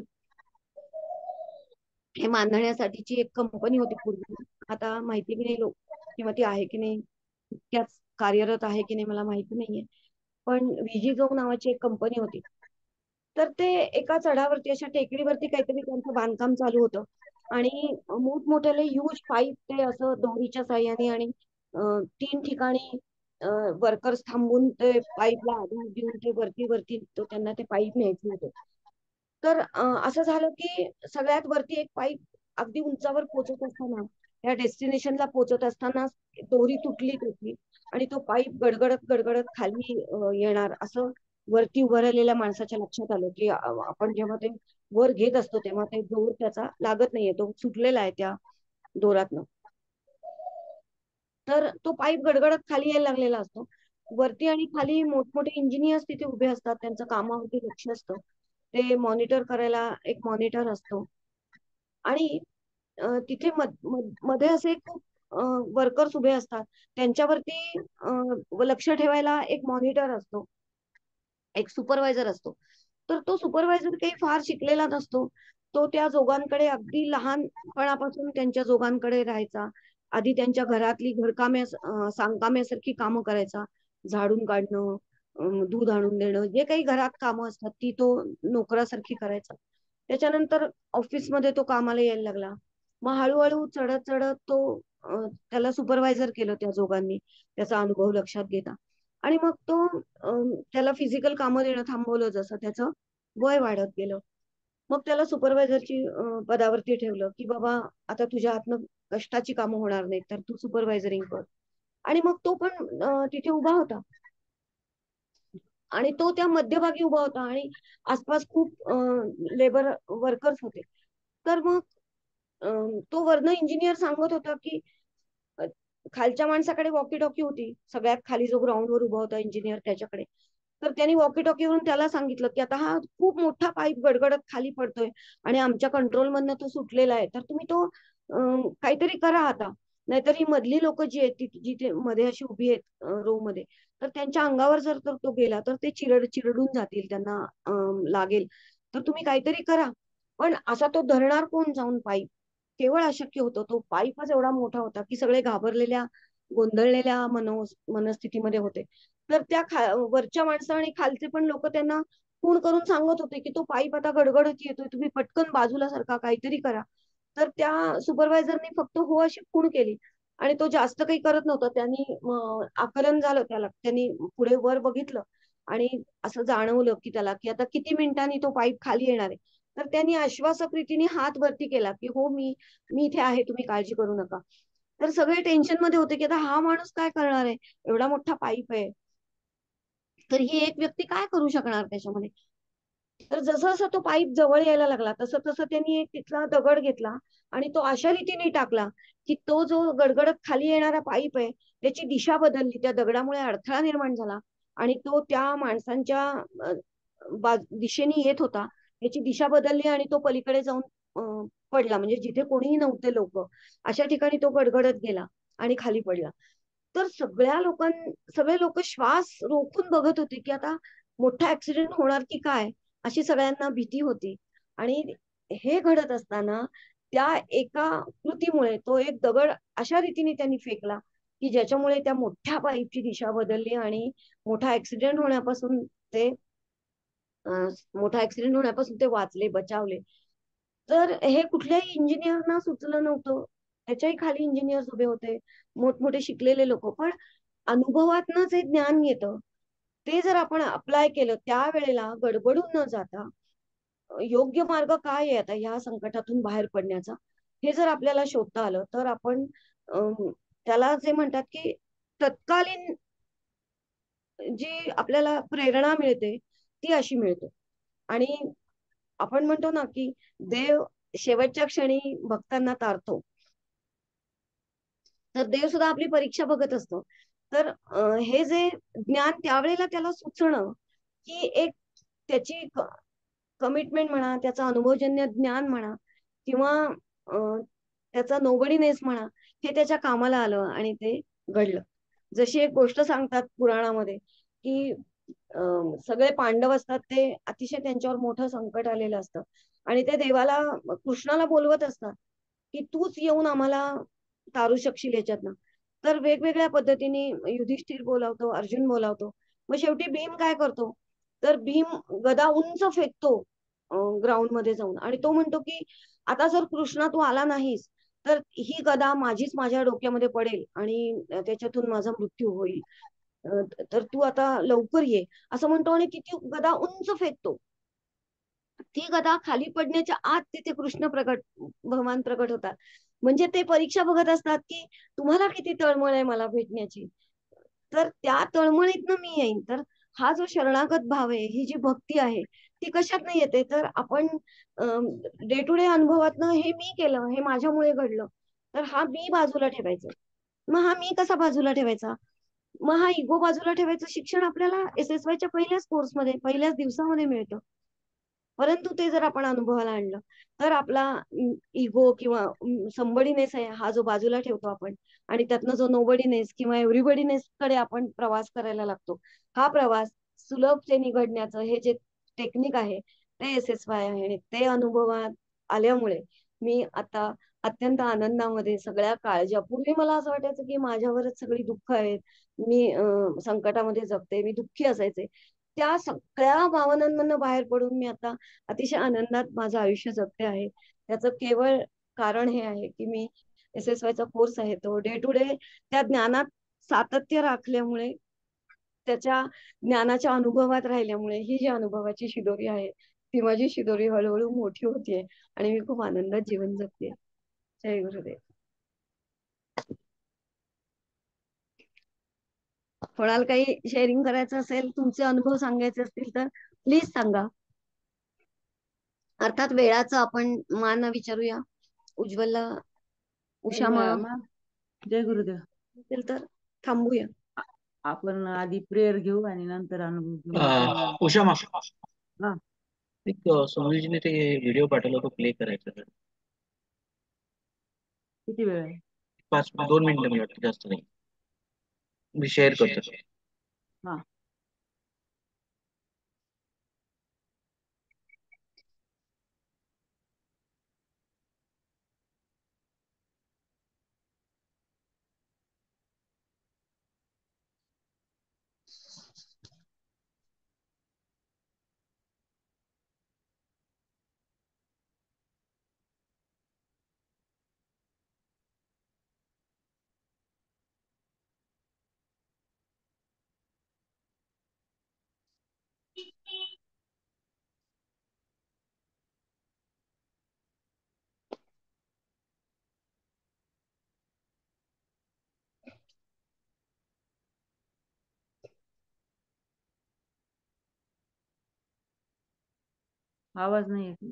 S2: हे बांधण्यासाठीची एक कंपनी होती पूर्वी. आता माहिती की नाही लोक, किंवा ती आहे की नाही, तितक्याच कार्यरत आहे की नाही मला माहिती नाहीये. पण विजी जोग नावाची एक कंपनी होती. तर ते एका चढावरती, अशा टेकडीवरती काहीतरी त्यांचं बांधकाम चालू होतं. आणि मोठमोठ्याले ह्यूज पाईप ते असं दोरीच्या साह्याने आणि अं, तीन ठिकाणी वर्कर्स थांबून ते पाईपला आधार देऊन ते वरती वरती तो त्यांना ते पाईप न्यायचे होते. तर अं, असं झालं की सगळ्यात वरती एक पाईप अगदी उंचावर पोहोचत असताना, त्या डेस्टिनेशनला पोहोचत असताना दोरी तुटली त्याची आणि तो पाईप गडगडत गडगडत खाली अं, येणार असं वरती उभं राहिलेल्या माणसाच्या लक्षात आलं की अ, आपण जेव्हा ते वर घेत असतो तेव्हा ते जोर त्याचा लागत नाहीये, तो सुटलेला आहे त्या दोरातनं. तर तो पाईप गडगडत खाली यायला लागलेला असतो. वरती आणि खाली मोठमोठे इंजिनियर्स तिथे उभे असतात, त्यांचं कामावरती लक्ष असतं. ते मॉनिटर करायला एक मॉनिटर असतो. आणि अं, तिथे मध- मध- मध्ये असे खूप वर्कर्स उभे असतात, त्यांच्यावरती अं, लक्ष ठेवायला एक मॉनिटर असतो, एक सुपरवायझर असतो. तर तो सुपरवायझर काही फार शिकलेला नसतो. तो त्या जोगांकडे अगदी लहानपणापासून त्यांच्या जोगांकडे राहायचा. आधी त्यांच्या घरातली घरकामे, अं, सांगकाम्यासारखी कामं करायचा. झाडून काढणं, अं, दूध आणून देणं, जे काही घरात कामं असतात ती तो नोकरासारखी करायचा. त्याच्यानंतर ऑफिसमध्ये तो कामाला यायला लागला. मग हळूहळू चढत चढत तो अं, त्याला सुपरवायझर केलं त्या जोगांनी, त्याचा अनुभव लक्षात घेता. आणि मग तो अं, त्याला फिजिकल कामं देणं थांबवलं जसं त्याचं वय वाढत गेलं. मग त्याला सुपरवायझरची पदावरती ठेवलं की बाबा आता तुझ्या हातनं कष्टाची कामं होणार नाहीत, तर तू सुपरवायझरिंग कर. आणि मग तो पण अं, तिथे उभा होता. आणि तो त्या मध्यभागी उभा होता आणि आसपास खूप लेबर वर्कर्स होते. तर मग अं, तो वरनं इंजिनियर सांगत होता की अ, खालच्या माणसाकडे वॉकी टॉकी होती, सगळ्यात खाली जो ग्राउंडवर उभा होता इंजिनियर त्याच्याकडे. तर त्यांनी वॉकी टॉकीवरून त्याला सांगितलं की आता हा खूप मोठा पाईप गडगडत खाली पडतोय आणि आमच्या कंट्रोल मधनं तो सुटलेला आहे, तर तुम्ही तो अं, काहीतरी करा आता. नाहीतर ही मधली लोक जी आहेत ती जिथे मध्ये अशी उभी आहेत रो मध्ये, तर त्यांच्या अंगावर जर तर तो गेला तर ते चिरड चिरडून जातील, त्यांना अं, लागेल. तर तुम्ही काहीतरी करा. पण असा तो धरणार कोण जाऊन पाईप? केवळ अशक्य होतं. तो पाईपच एवढा मोठा होता की सगळे घाबरलेल्या, गोंधळलेल्या मनो मनस्थितीमध्ये होते. तर त्या खा वरच्या माणसं आणि खालचे पण लोक त्यांना खूण करून सांगत होते की तो पाईप आता गडगडत येतोय, तुम्ही पटकन बाजूला सरका, काहीतरी करा. तर त्या सुपरवायझरनी फक्त हो अशी खूण केली आणि तो जास्त काही करत नव्हता. त्यांनी म, आकलन झालं त्याला, त्यांनी पुढे वर बघितलं आणि असं जाणवलं की त्याला की आता किती मिनिटांनी तो पाईप खाली येणार आहे. तर त्यांनी आश्वासक रीतीने हात वरती केला की हो, मी मी इथे आहे, तुम्ही काळजी करू नका. तर सगळे टेन्शन मध्ये होते की आता हा माणूस काय करणार आहे, एवढा मोठा पाईप आहे, तर ही एक व्यक्ती काय करू शकणार त्याच्यामध्ये. तर जसं जसं तो पाईप जवळ यायला लागला तसं तसं त्यांनी एक तिथला दगड घेतला आणि तो अशा रीतीने टाकला की तो जो गडगडत खाली येणारा पाईप आहे त्याची दिशा बदलली, त्या दगडामुळे अडथळा निर्माण झाला आणि तो त्या माणसांच्या अ, बा- दिशेने येत होता, त्याची दिशा बदलली आणि तो पलीकडे जाऊन अ, पडला. म्हणजे जिथे कोणीही नव्हते लोक अशा ठिकाणी तो गडगडत गेला आणि खाली पडला. तर सगळ्या लोकां सगळे लोक श्वास रोखून बघत होते की आता मोठा ऍक्सिडेंट होणार की काय, अशी सगळ्यांना भीती होती. आणि हे घडत असताना त्या एका कृतीमुळे तो एक दगड अशा रीतीने त्यांनी फेकला की ज्याच्यामुळे त्या मोठ्या पाईपची दिशा बदलली आणि मोठा ऍक्सिडेंट होण्यापासून ते अं, मोठा ऍक्सिडेंट होण्यापासून ते वाचले, बचावले. तर हे कुठल्याही इंजिनियरना सुचलं नव्हतं. त्याच्याही खाली इंजिनियर्स उभे होते, मोठमोठे शिकलेले लोक. पण अनुभवातनं जे ज्ञान येतं ते जर आपण अप्लाय केलं त्यावेळेला गडबडून न जाता, योग्य मार्ग काय आहे आता ह्या संकटातून बाहेर पडण्याचा, हे जर आपल्याला शोधता आलं तर आपण अं, त्याला जे म्हणतात की तत्कालीन जी आपल्याला प्रेरणा मिळते ती अशी मिळते. आणि आपण म्हणतो ना की देव शेवटच्या क्षणी भक्तांना तारतो, तर देव सुद्धा आपली परीक्षा बघत असतो. तर अं, हे जे ज्ञान त्यावेळेला त्याला सुचणं की एक त्याची कमिटमेंट म्हणा, त्याचा अनुभवजन्य ज्ञान म्हणा किंवा अं, त्याचा नोबडीनेस म्हणा, हे त्याच्या कामाला आलं आणि ते घडलं. जशी एक गोष्ट सांगतात पुराणामध्ये की अं, सगळे पांडव असतात ते अतिशय त्यांच्यावर मोठं संकट आलेलं असतं आणि ते देवाला, कृष्णाला बोलवत असतात की तूच येऊन आम्हाला तारू शकशील याच्यातनं. तर वेगवेगळ्या पद्धतीने युधिष्ठिर बोलावतो, अर्जुन बोलावतो. मग शेवटी भीम काय करतो, तर भीम गदा उंच फेकतो ग्राउंड मध्ये जाऊन आणि तो म्हणतो की आता जर कृष्णा तू आला नाहीस तर ही गदा माझीच माझ्या डोक्यामध्ये पडेल आणि त्याच्यातून माझा मृत्यू होईल. अ, तर तू आता लवकर ये, असं म्हणतो आणि किती गदा उंच फेकतो. ती गदा खाली पडण्याच्या आत तिथे कृष्ण प्रकट, भगवान प्रकट होतात. म्हणजे ते परीक्षा बघत असतात की तुम्हाला किती तळमळ आहे मला भेटण्याची, तर त्या तळमळीतनं मी येईन. तर हा जो शरणागत भाव आहे, ही जी भक्ती आहे, ती कशातनं येते, तर आपण डे टू डे अनुभवातनं हे मी केलं, हे माझ्यामुळे घडलं, तर हा मी बाजूला ठेवायचा. मग हा मी कसा बाजूला ठेवायचा, मग हा इगो बाजूला ठेवायचं शिक्षण आपल्याला एस एस वायच्या पहिल्याच कोर्समध्ये पहिल्याच दिवसामध्ये मिळतं. परंतु ते जर आपण अनुभवाला आणलं तर आपला इगो किंवा संबडीनेस आहे हा जो बाजूला ठेवतो आपण आणि त्यातनं जो नोबडीनेस किंवा एव्हरीबडीनेस कडे आपण प्रवास करायला लागतो. हा प्रवास सुलभतेने घडण्याचं हे जे टेक्निक आहे ते एस एस वाय आहे आणि ते अनुभवात आल्यामुळे मी आता अत्यंत आनंदामध्ये, सगळ्या काळज्या, पूर्वी मला असं वाटायचं की माझ्यावरच सगळी दुःख आहेत, मी अं, संकटामध्ये जगते, मी दुःखी असायचे. त्या सगळ्या भावनांमधनं बाहेर पडून मी आता अतिशय आनंदात माझं आयुष्य जगते आहे. त्याचं केवळ कारण हे आहे की मी एस एस वायचा कोर्स आहे तो डे टू डे त्या ज्ञानात सातत्य राखल्यामुळे, त्याच्या ज्ञानाच्या अनुभवात राहिल्यामुळे ही जी अनुभवाची शिदोरी आहे ती माझी शिदोरी हळूहळू मोठी होतीये आणि मी खूप आनंदात जीवन जगते. जय गुरुदेव. कोणाला काही शेअरिंग करायचं असेल, तुमचे अनुभव सांगायचे असतील तर प्लीज सांगा. अर्थात वेळाचं आपण मान विचारूया. उज्ज्वलला, उषा मा
S1: मा- जय गुरुदेव.
S2: असेल तर थांबूया.
S1: आपण आधी प्रेयर घेऊ आणि नंतर अनुभव घेऊ.
S6: अं, उषा मा
S1: हा.
S6: एक सोनलजीने ते व्हिडिओ पाठवला तो प्ले करायचा आहे.
S1: किती वेळ आहे?
S6: पाच दोन मिनिटं मी वाटतं, जास्त नाही. मी शेअर करतो.
S1: हा. आवाज नाही येत.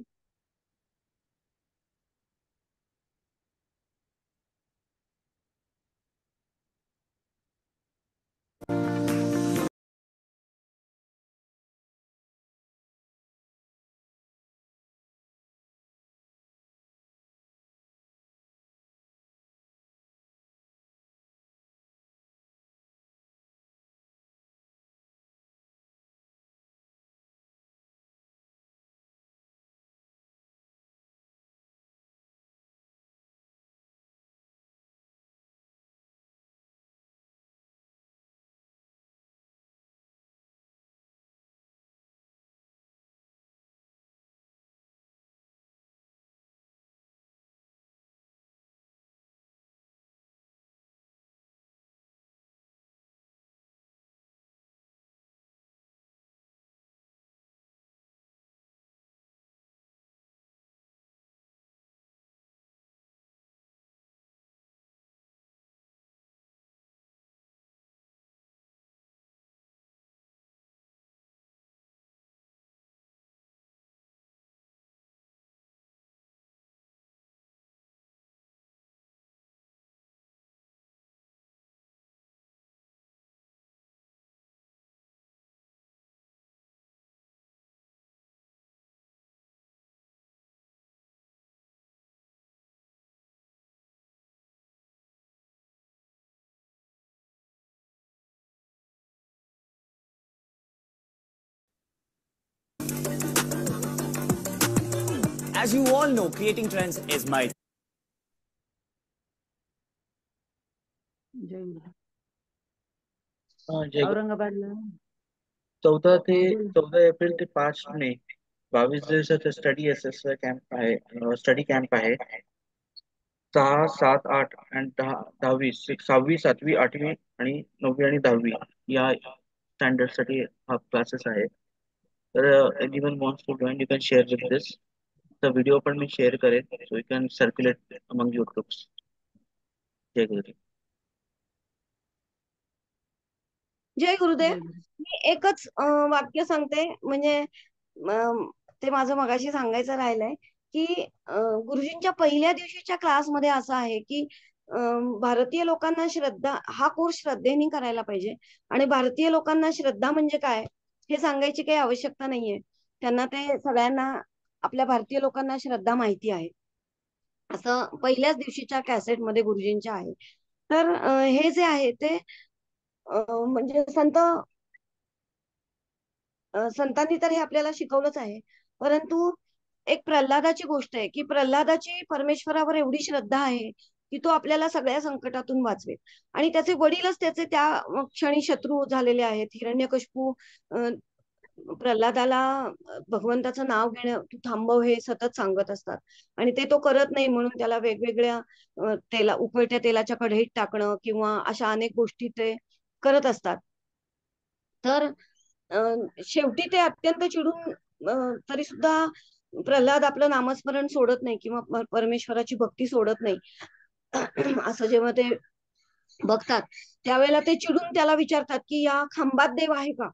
S7: As you all know, creating trends is my
S1: जय गुरु.
S6: हा, जय गुरु.
S1: औरंगाबादला
S6: चौदा ते
S1: हा, बोला.
S6: चौदा एप्रिल ते पाच मे बावीस दिवसाचा स्टडी एस कॅम्प आहे. स्टडी कॅम्प आहे. सहा सात आठ आणि दहा दहावी सहावी सातवी आठवी आणि नववी आणि दहावी या स्टँडर्ड साठी हा क्लासेस आहे. तर anyone wants to join you can share with this. The video पण मी शेअर करेन, so you can circulate among your groups. जय गुरुदेव.
S2: जय गुरुदेव.
S1: जय गुरु.
S2: मी एकच अं, वाक्य सांगते, म्हणजे अं, ते माझं मगाशी सांगायचं राहिलंय की अं, गुरुजींच्या पहिल्या दिवशीच्या क्लासमध्ये असं आहे की अं, भारतीय लोकांना श्रद्धा हा कोर्स श्रद्धेने करायला पाहिजे. आणि भारतीय लोकांना श्रद्धा म्हणजे काय हे सांगायची काही आवश्यकता नाहीये. त्यांना ते सगळ्यांना आपल्या भारतीय लोकांना श्रद्धा माहिती आहे, असं पहिल्याच दिवशीच्या कॅसेटमध्ये गुरुजींच्या आहे. तर अं, हे जे आहे ते अं, म्हणजे संत अं, संतांनी तर हे आपल्याला शिकवलंच आहे. परंतु एक प्रल्हादाची गोष्ट आहे की प्रल्हादाची परमेश्वरावर एवढी श्रद्धा आहे की तो आपल्याला सगळ्या संकटातून वाचवेल. आणि त्याचे वडीलच त्याचे त्या क्षणी शत्रू झालेले आहेत. हिरण्यकशिपू अं, प्रल्हादाला अं, भगवंताचं नाव घेणं तू थांबव हे सतत सांगत असतात. आणि ते तो करत नाही म्हणून त्याला वेगवेगळ्या अं, तेला उकळत्या तेलाच्या कढईत टाकणं किंवा अशा अनेक गोष्टी ते करत असतात. तर अं, शेवटी ते अत्यंत चिडून अं, तरी सुद्धा प्रल्हाद आपलं नामस्मरण सोडत नाही किंवा प- परमेश्वराची भक्ती सोडत नाही. असं जेव्हा ते बघतात त्यावेळेला ते चिडून त्याला विचारतात की या खांबात देव आहे का.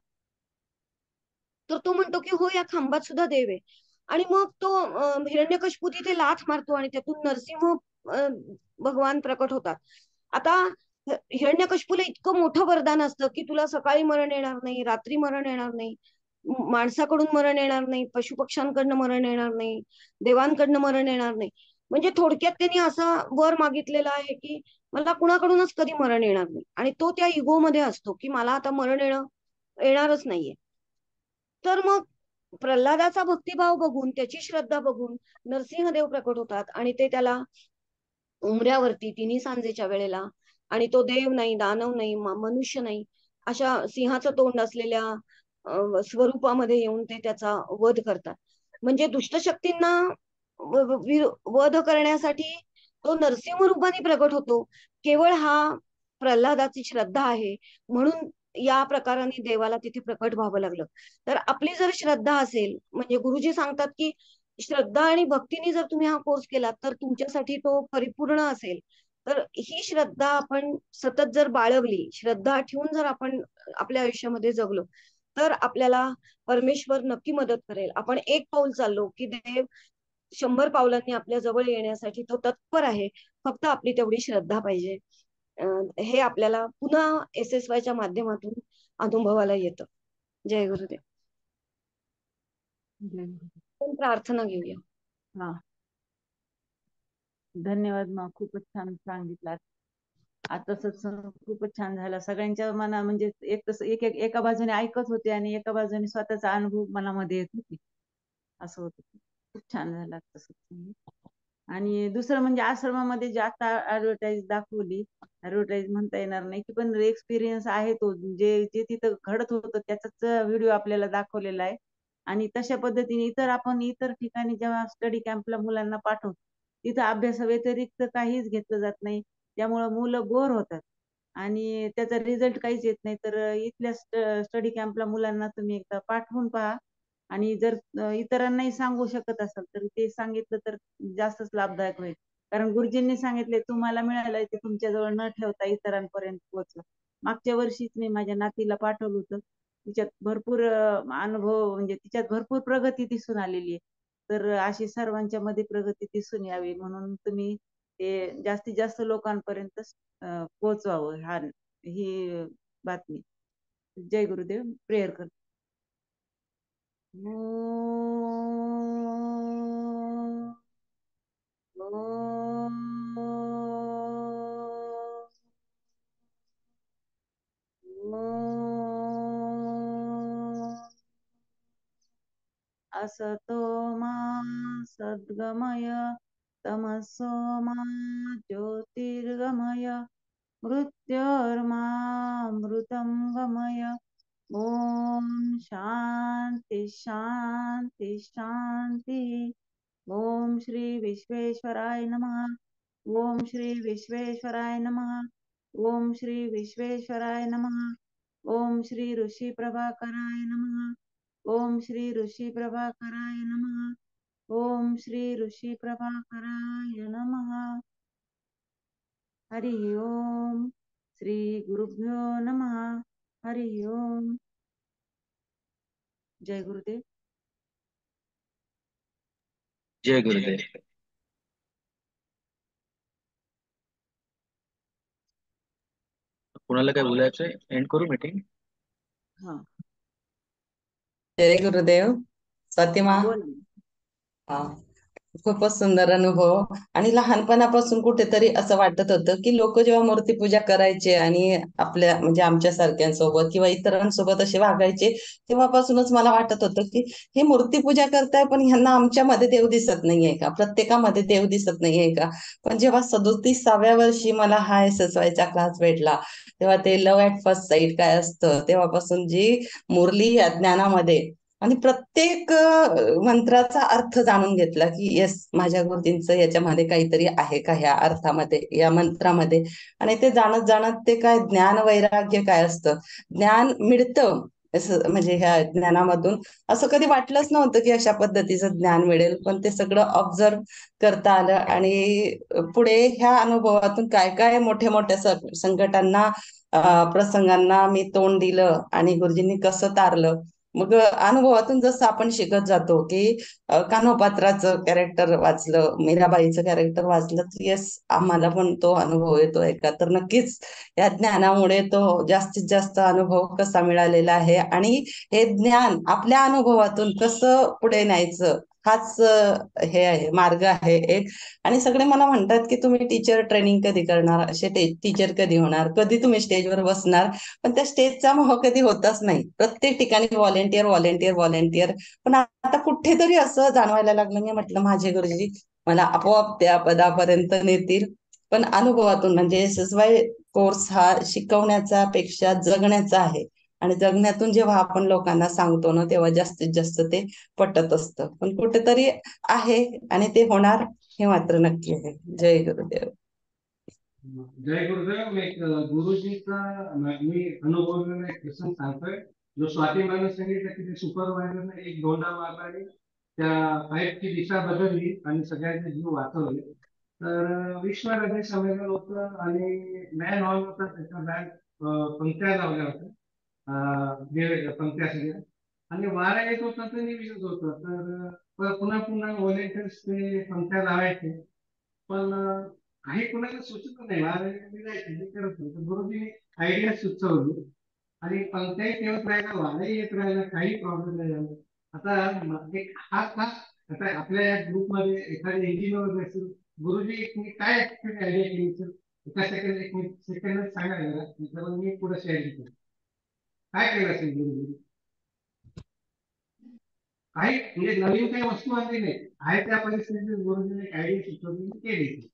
S2: तर तो म्हणतो की हो, या खांबात सुद्धा देव आहे. आणि मग तो अं, हिरण्यकशिपू तिथे लाथ मारतो आणि त्यातून नरसिंह अं, भगवान प्रकट होतात. आता ह- हिरण्यकशिपूला इतकं मोठं वरदान असतं की तुला सकाळी मरण येणार नाही, रात्री मरण येणार नाही, म- माणसाकडून मरण येणार नाही, पशुपक्ष्यांकडनं मरण येणार नाही, देवांकडनं मरण येणार नाही. म्हणजे थोडक्यात त्यांनी असा वर मागितलेला आहे की मला कुणाकडूनच कधी मरण येणार नाही. आणि तो त्या इगो मध्ये असतो की मला आता मरण येणं येणारच नाहीये. तर मग प्रल्हादाचा भक्तिभाव बघून, त्याची श्रद्धा बघून नरसिंहदेव प्रकट होतात आणि ते त्याला उमऱ्यावरती तिन्ही सांजेच्या वेळेला, आणि तो देव नाही, दानव नाही, म- मनुष्य नाही, अशा सिंहाचं तोंड असलेल्या अं, स्वरूपामध्ये येऊन ते त्याचा वध करतात. म्हणजे दुष्ट शक्तींना व- व- विर- वध करण्यासाठी तो नरसिंह रूपाने प्रकट होतो. केवळ हा प्रल्हादाची श्रद्धा आहे म्हणून या प्रकाराने देवाला तिथे प्रकट व्हावं लागलं. तर आपली जर श्रद्धा असेल, म्हणजे गुरुजी सांगतात की श्रद्धा आणि भक्तीने जर तुम्ही हा कोर्स केला तर तुमच्यासाठी तो परिपूर्ण असेल. तर ही श्रद्धा आपण सतत जर बाळगली, श्रद्धा ठेवून जर आपण आपल्या आयुष्यामध्ये जगलो तर आपल्याला परमेश्वर नक्की मदत करेल. आपण एक पाऊल चाललो की देव शंभर पावलांनी आपल्या जवळ येण्यासाठी तो तत्पर आहे. फक्त आपली तेवढी श्रद्धा पाहिजे. अं, हे आपल्याला पुन्हा एस एस वायच्या माध्यमातून अनुभवाला येतं. जय गुरुदेव.
S1: जय
S2: आपण प्रार्थना घेऊया.
S1: हा, धन्यवाद. मग खूपच छान सांगितलं. आता सत्संग खूपच छान झाला. सगळ्यांच्या मना म्हणजे एक तसं एक एक एका बाजूने ऐकत होते आणि एका बाजूने स्वतःचा अनुभव मनामध्ये येत होते. असं होतं. खूप छान झाला आजचा सत्संग. आणि दुसरं म्हणजे आश्रमामध्ये जे आता ऍडव्हर्टाईज दाखवली, ऍडव्हर्टाईज म्हणता येणार नाही की पण एक्सपिरियन्स आहे तो, जे जे तिथं घडत होतं त्याचाच व्हिडिओ आपल्याला दाखवलेला आहे. आणि तशा पद्धतीने इतर आपण इतर ठिकाणी जेव्हा स्टडी कॅम्पला मुलांना पाठवतो तिथं अभ्यासाव्यतिरिक्त काहीच घेतलं जात नाही. त्यामुळं मुलं बोर होतात आणि त्याचा रिझल्ट काहीच येत नाही. तर इथल्या स्टडी कॅम्पला मुलांना तुम्ही एकदा पाठवून पहा. आणि जर इतरांनाही सांगू शकत असाल तर ते सांगितलं तर जास्तच लाभदायक होईल. कारण गुरुजींनी सांगितले तुम्हाला मिळालंय ते तुमच्याजवळ न ठेवता इतरांपर्यंत पोहोचवा. मागच्या वर्षीच मी माझ्या नातीला पाठवलं होतं. तिच्यात भरपूर अनुभव म्हणजे तिच्यात भरपूर प्रगती दिसून आलेली आहे. तर अशी सर्वांच्या मध्ये प्रगती दिसून यावी म्हणून तुम्ही ते जास्तीत जास्त लोकांपर्यंत पोहोचवावं हा ही बातमी. जय गुरुदेव. प्रेयर कर. असतो मा सद्गमय तमसो मा ज्योतिर्गमय मृत्योर्मामृतं गमय. ओम शांति शांति शांति. ओम श्री विश्वेश्वराय नमः. ओम श्री विश्वेश्वराय नमः. ओम श्री विश्वेश्वराय नमः. ओम श्री ऋषि प्रभाकराय नमः. ओम श्री ऋषि प्रभाकराय नमः. ओम श्री ऋषि प्रभाकराय नमः. हरि ओम. श्री गुरुभ्यो नमः. हरि ओम. जय गुरुदेव.
S6: जय गुरुदेव. कुणाला काय बोलायचंय? एंड करू मीटिंग?
S1: हा
S8: जय गुरुदेव. स्वातिमा.
S1: बोल.
S8: हा, खूपच सुंदर अनुभव. आणि लहानपणापासून कुठेतरी असं वाटत होतं की लोक जेव्हा मूर्तीपूजा करायचे आणि आपल्या म्हणजे आमच्या सारख्यांसोबत किंवा इतरांसोबत असे वागायचे तेव्हापासूनच मला वाटत होतं की हे मूर्तीपूजा करताय पण ह्यांना आमच्यामध्ये देव दिसत नाहीये का, प्रत्येकामध्ये देव दिसत नाहीये का. पण जेव्हा सदोतीसाव्या वर्षी मला हा एस एस वायचा क्लास भेटला तेव्हा ते लव्ह ऍट फर्स्ट साईट काय असतं तेव्हापासून जी मुरली या ज्ञानामध्ये आणि प्रत्येक मंत्राचा अर्थ जाणून घेतला की येस माझ्या गुरुजींचं याच्यामध्ये काहीतरी आहे का ह्या अर्थामध्ये या मंत्रामध्ये. आणि ते जाणत जाणत ते काय ज्ञान वैराग्य काय असतं, ज्ञान मिळतं असं म्हणजे ह्या ज्ञानामधून असं कधी वाटलंच नव्हतं की अशा पद्धतीचं ज्ञान मिळेल. पण ते सगळं ऑब्झर्व करता आलं आणि पुढे ह्या अनुभवातून काय काय मोठ्या मोठ्या संकटांना प्रसंगांना मी तोंड दिलं आणि गुरुजींनी कसं तारलं. मग अनुभवातून जसं आपण शिकत जातो की कान्होपात्राचं कॅरेक्टर वाचलं, मीराबाईचं कॅरेक्टर वाचलं, येस आम्हाला पण तो अनुभव येतोय का, तर नक्कीच या ज्ञानामुळे तो जास्तीत जास्त अनुभव कसा मिळालेला आहे आणि हे ज्ञान आपल्या अनुभवातून कसं पुढे न्यायचं हाच हे आहे मार्ग आहे एक. आणि सगळे मला म्हणतात की तुम्ही टीचर ट्रेनिंग कधी करणार, असे टीचर कधी होणार, कधी तुम्ही स्टेजवर बसणार. पण त्या स्टेजचा मोह कधी होतच नाही. प्रत्येक ठिकाणी व्हॉलेंटियर व्हॉलेंटियर व्हॉलेंटियर. पण आता कुठेतरी असं जाणवायला लागलं. मी म्हटलं माझे गुरुजी मला आपोआप त्या पदापर्यंत नेतील. पण अनुभवातून म्हणजे एस एस वाय कोर्स हा शिकवण्याचा पेक्षा जगण्याचा आहे. आणि जगण्यातून जेव्हा आपण लोकांना सांगतो ना तेव्हा जास्तीत जास्त ते पटत असतं. पण कुठेतरी आहे आणि ते होणार हे मात्र नक्की आहे. जय गुरुदेव.
S5: जय गुरुदेव. एक गुरुजीचा मी अनुभवलेला एक प्रसंग सांगतोय जो स्वातीमाने सांगितलं की ते सुपरवायझरने एक दोंडा मारला आणि त्या पाईपची दिशा बदलली आणि सगळ्यांचे जीव वाचवले. तर विश्व हृदय संमेलन होतं आणि मॅन हॉल होता, त्याच्या बँक पंक्त्या लावल्या होत्या पंक्ती असेल आणि वारा येत होता तर निघत होतं तर प- पुन्हा पुन्हा व्हॉलेंटियर्स ते पंक्त्या लावायचे पण अं, काही कुणाला सुचत नाही वारा निघायचे ते करत नाही तर गुरुजीने आयडिया सुचवली आणि पंक्त्याही ठेवत राहिला वाराही येत राहिला काही प्रॉब्लेम नाही झाला आता म- एक हा का आता आपल्या या ग्रुपमध्ये एखादे इंजिनियर असेल गुरुजी तुम्ही काय आयडिया केली सर एका सेकंड एक मिनिट सेकंड सांगा जरा त्याच्यावर मी पुढे शेअर करतो काय केलं असेल गुरुजी काही म्हणजे नवीन काही वस्तू आणली नाही आहे त्या परिस्थितीत गुरुजीने एक आयडिया सुचवली आणि केली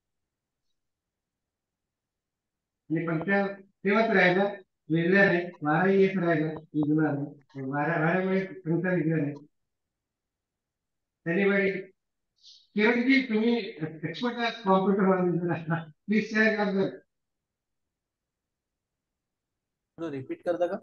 S5: आणि पंक्त्या ठेवत राहिला वेगळ्या नाही वाराही येत राहिला निघणार नाही वाऱ्या वाऱ्यामुळे पंक्त्या निघल्या नाही anybody किरणजी तुम्ही एक्सपर्ट आहात कॉम्प्युटर मध्ये प्लीज शेअर कर
S9: रिपीट करता का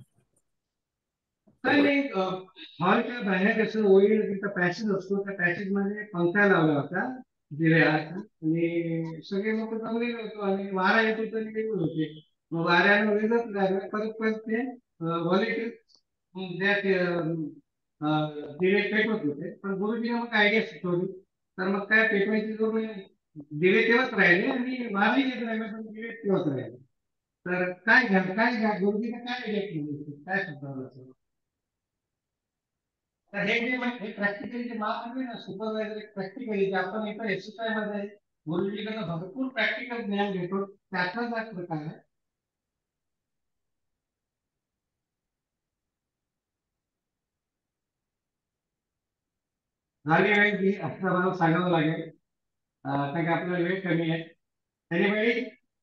S5: काही नाही हॉलच्या बाहेर कसं होईल तिथं पॅसेज असतो त्या पॅसेज मध्ये पंखा लावला होता दिव्या आणि सगळे लोक जमलेले होतो आणि वारा येत होता आणि निघून होते मग वाऱ्यानं वेगळंच लागलं परत परत ते व्हॉलेंटियर दिवे पेटवत होते पण गुरुजीने मग आयडिया सुचवली तर मग काय पेटवायची जोर नाही दिवे तेव्हाच राहिले आणि वारही येत राहिले पण दिवे तेव्हाच राहिले तर काय घ्या काय घ्या गुरुजीने काय आयडिया केली काय सुचवलं असेल तर हे जे हे प्रॅक्टिकली जे मार्क आहे ना सुपरवायझर प्रॅक्टिकली जे आपण इथं एसएसआय मध्ये गुरुजीकडनं भरपूर प्रॅक्टिकल ज्ञान घेतो त्यातलाच हा प्रकार आहे झाली वेळ की आता मला सांगावं लागेल अं, कारण की आपला वेळ कमी आहे एनिबडी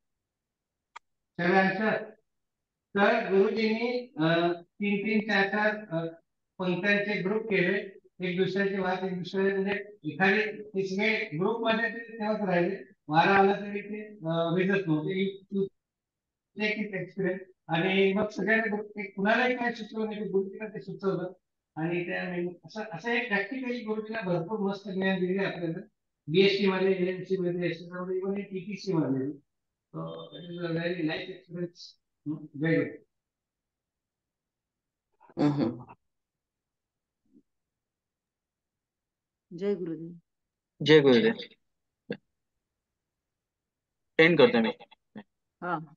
S5: सर तर गुरुजींनी अं, तीन तीन चार चार अं, पंक्त्यांचे ग्रुप केले एक दुसऱ्याची वाद एक दुसऱ्या म्हणजे एखादी ते सगळे ग्रुप मध्ये ते तेव्हाच राहिले वारा आला तरी ते अं, विजत नव्हते एक्सपिरियन्स आणि मग सगळ्यांना ग्रुप कुणालाही काय सुचवलं नाही गुरुजीला ते सुचवलं आणि त्या असं असं एक प्रॅक्टिकली गुरुजीला भरपूर मस्त ज्ञान दिले आपल्याला बीएससी मध्ये एएमसी मध्ये इव्हन टीटीसी मध्ये very nice experience very good
S8: hmm.
S1: जय गुरुदेव
S6: जय गुरुदेव टेन करतो मी
S1: हा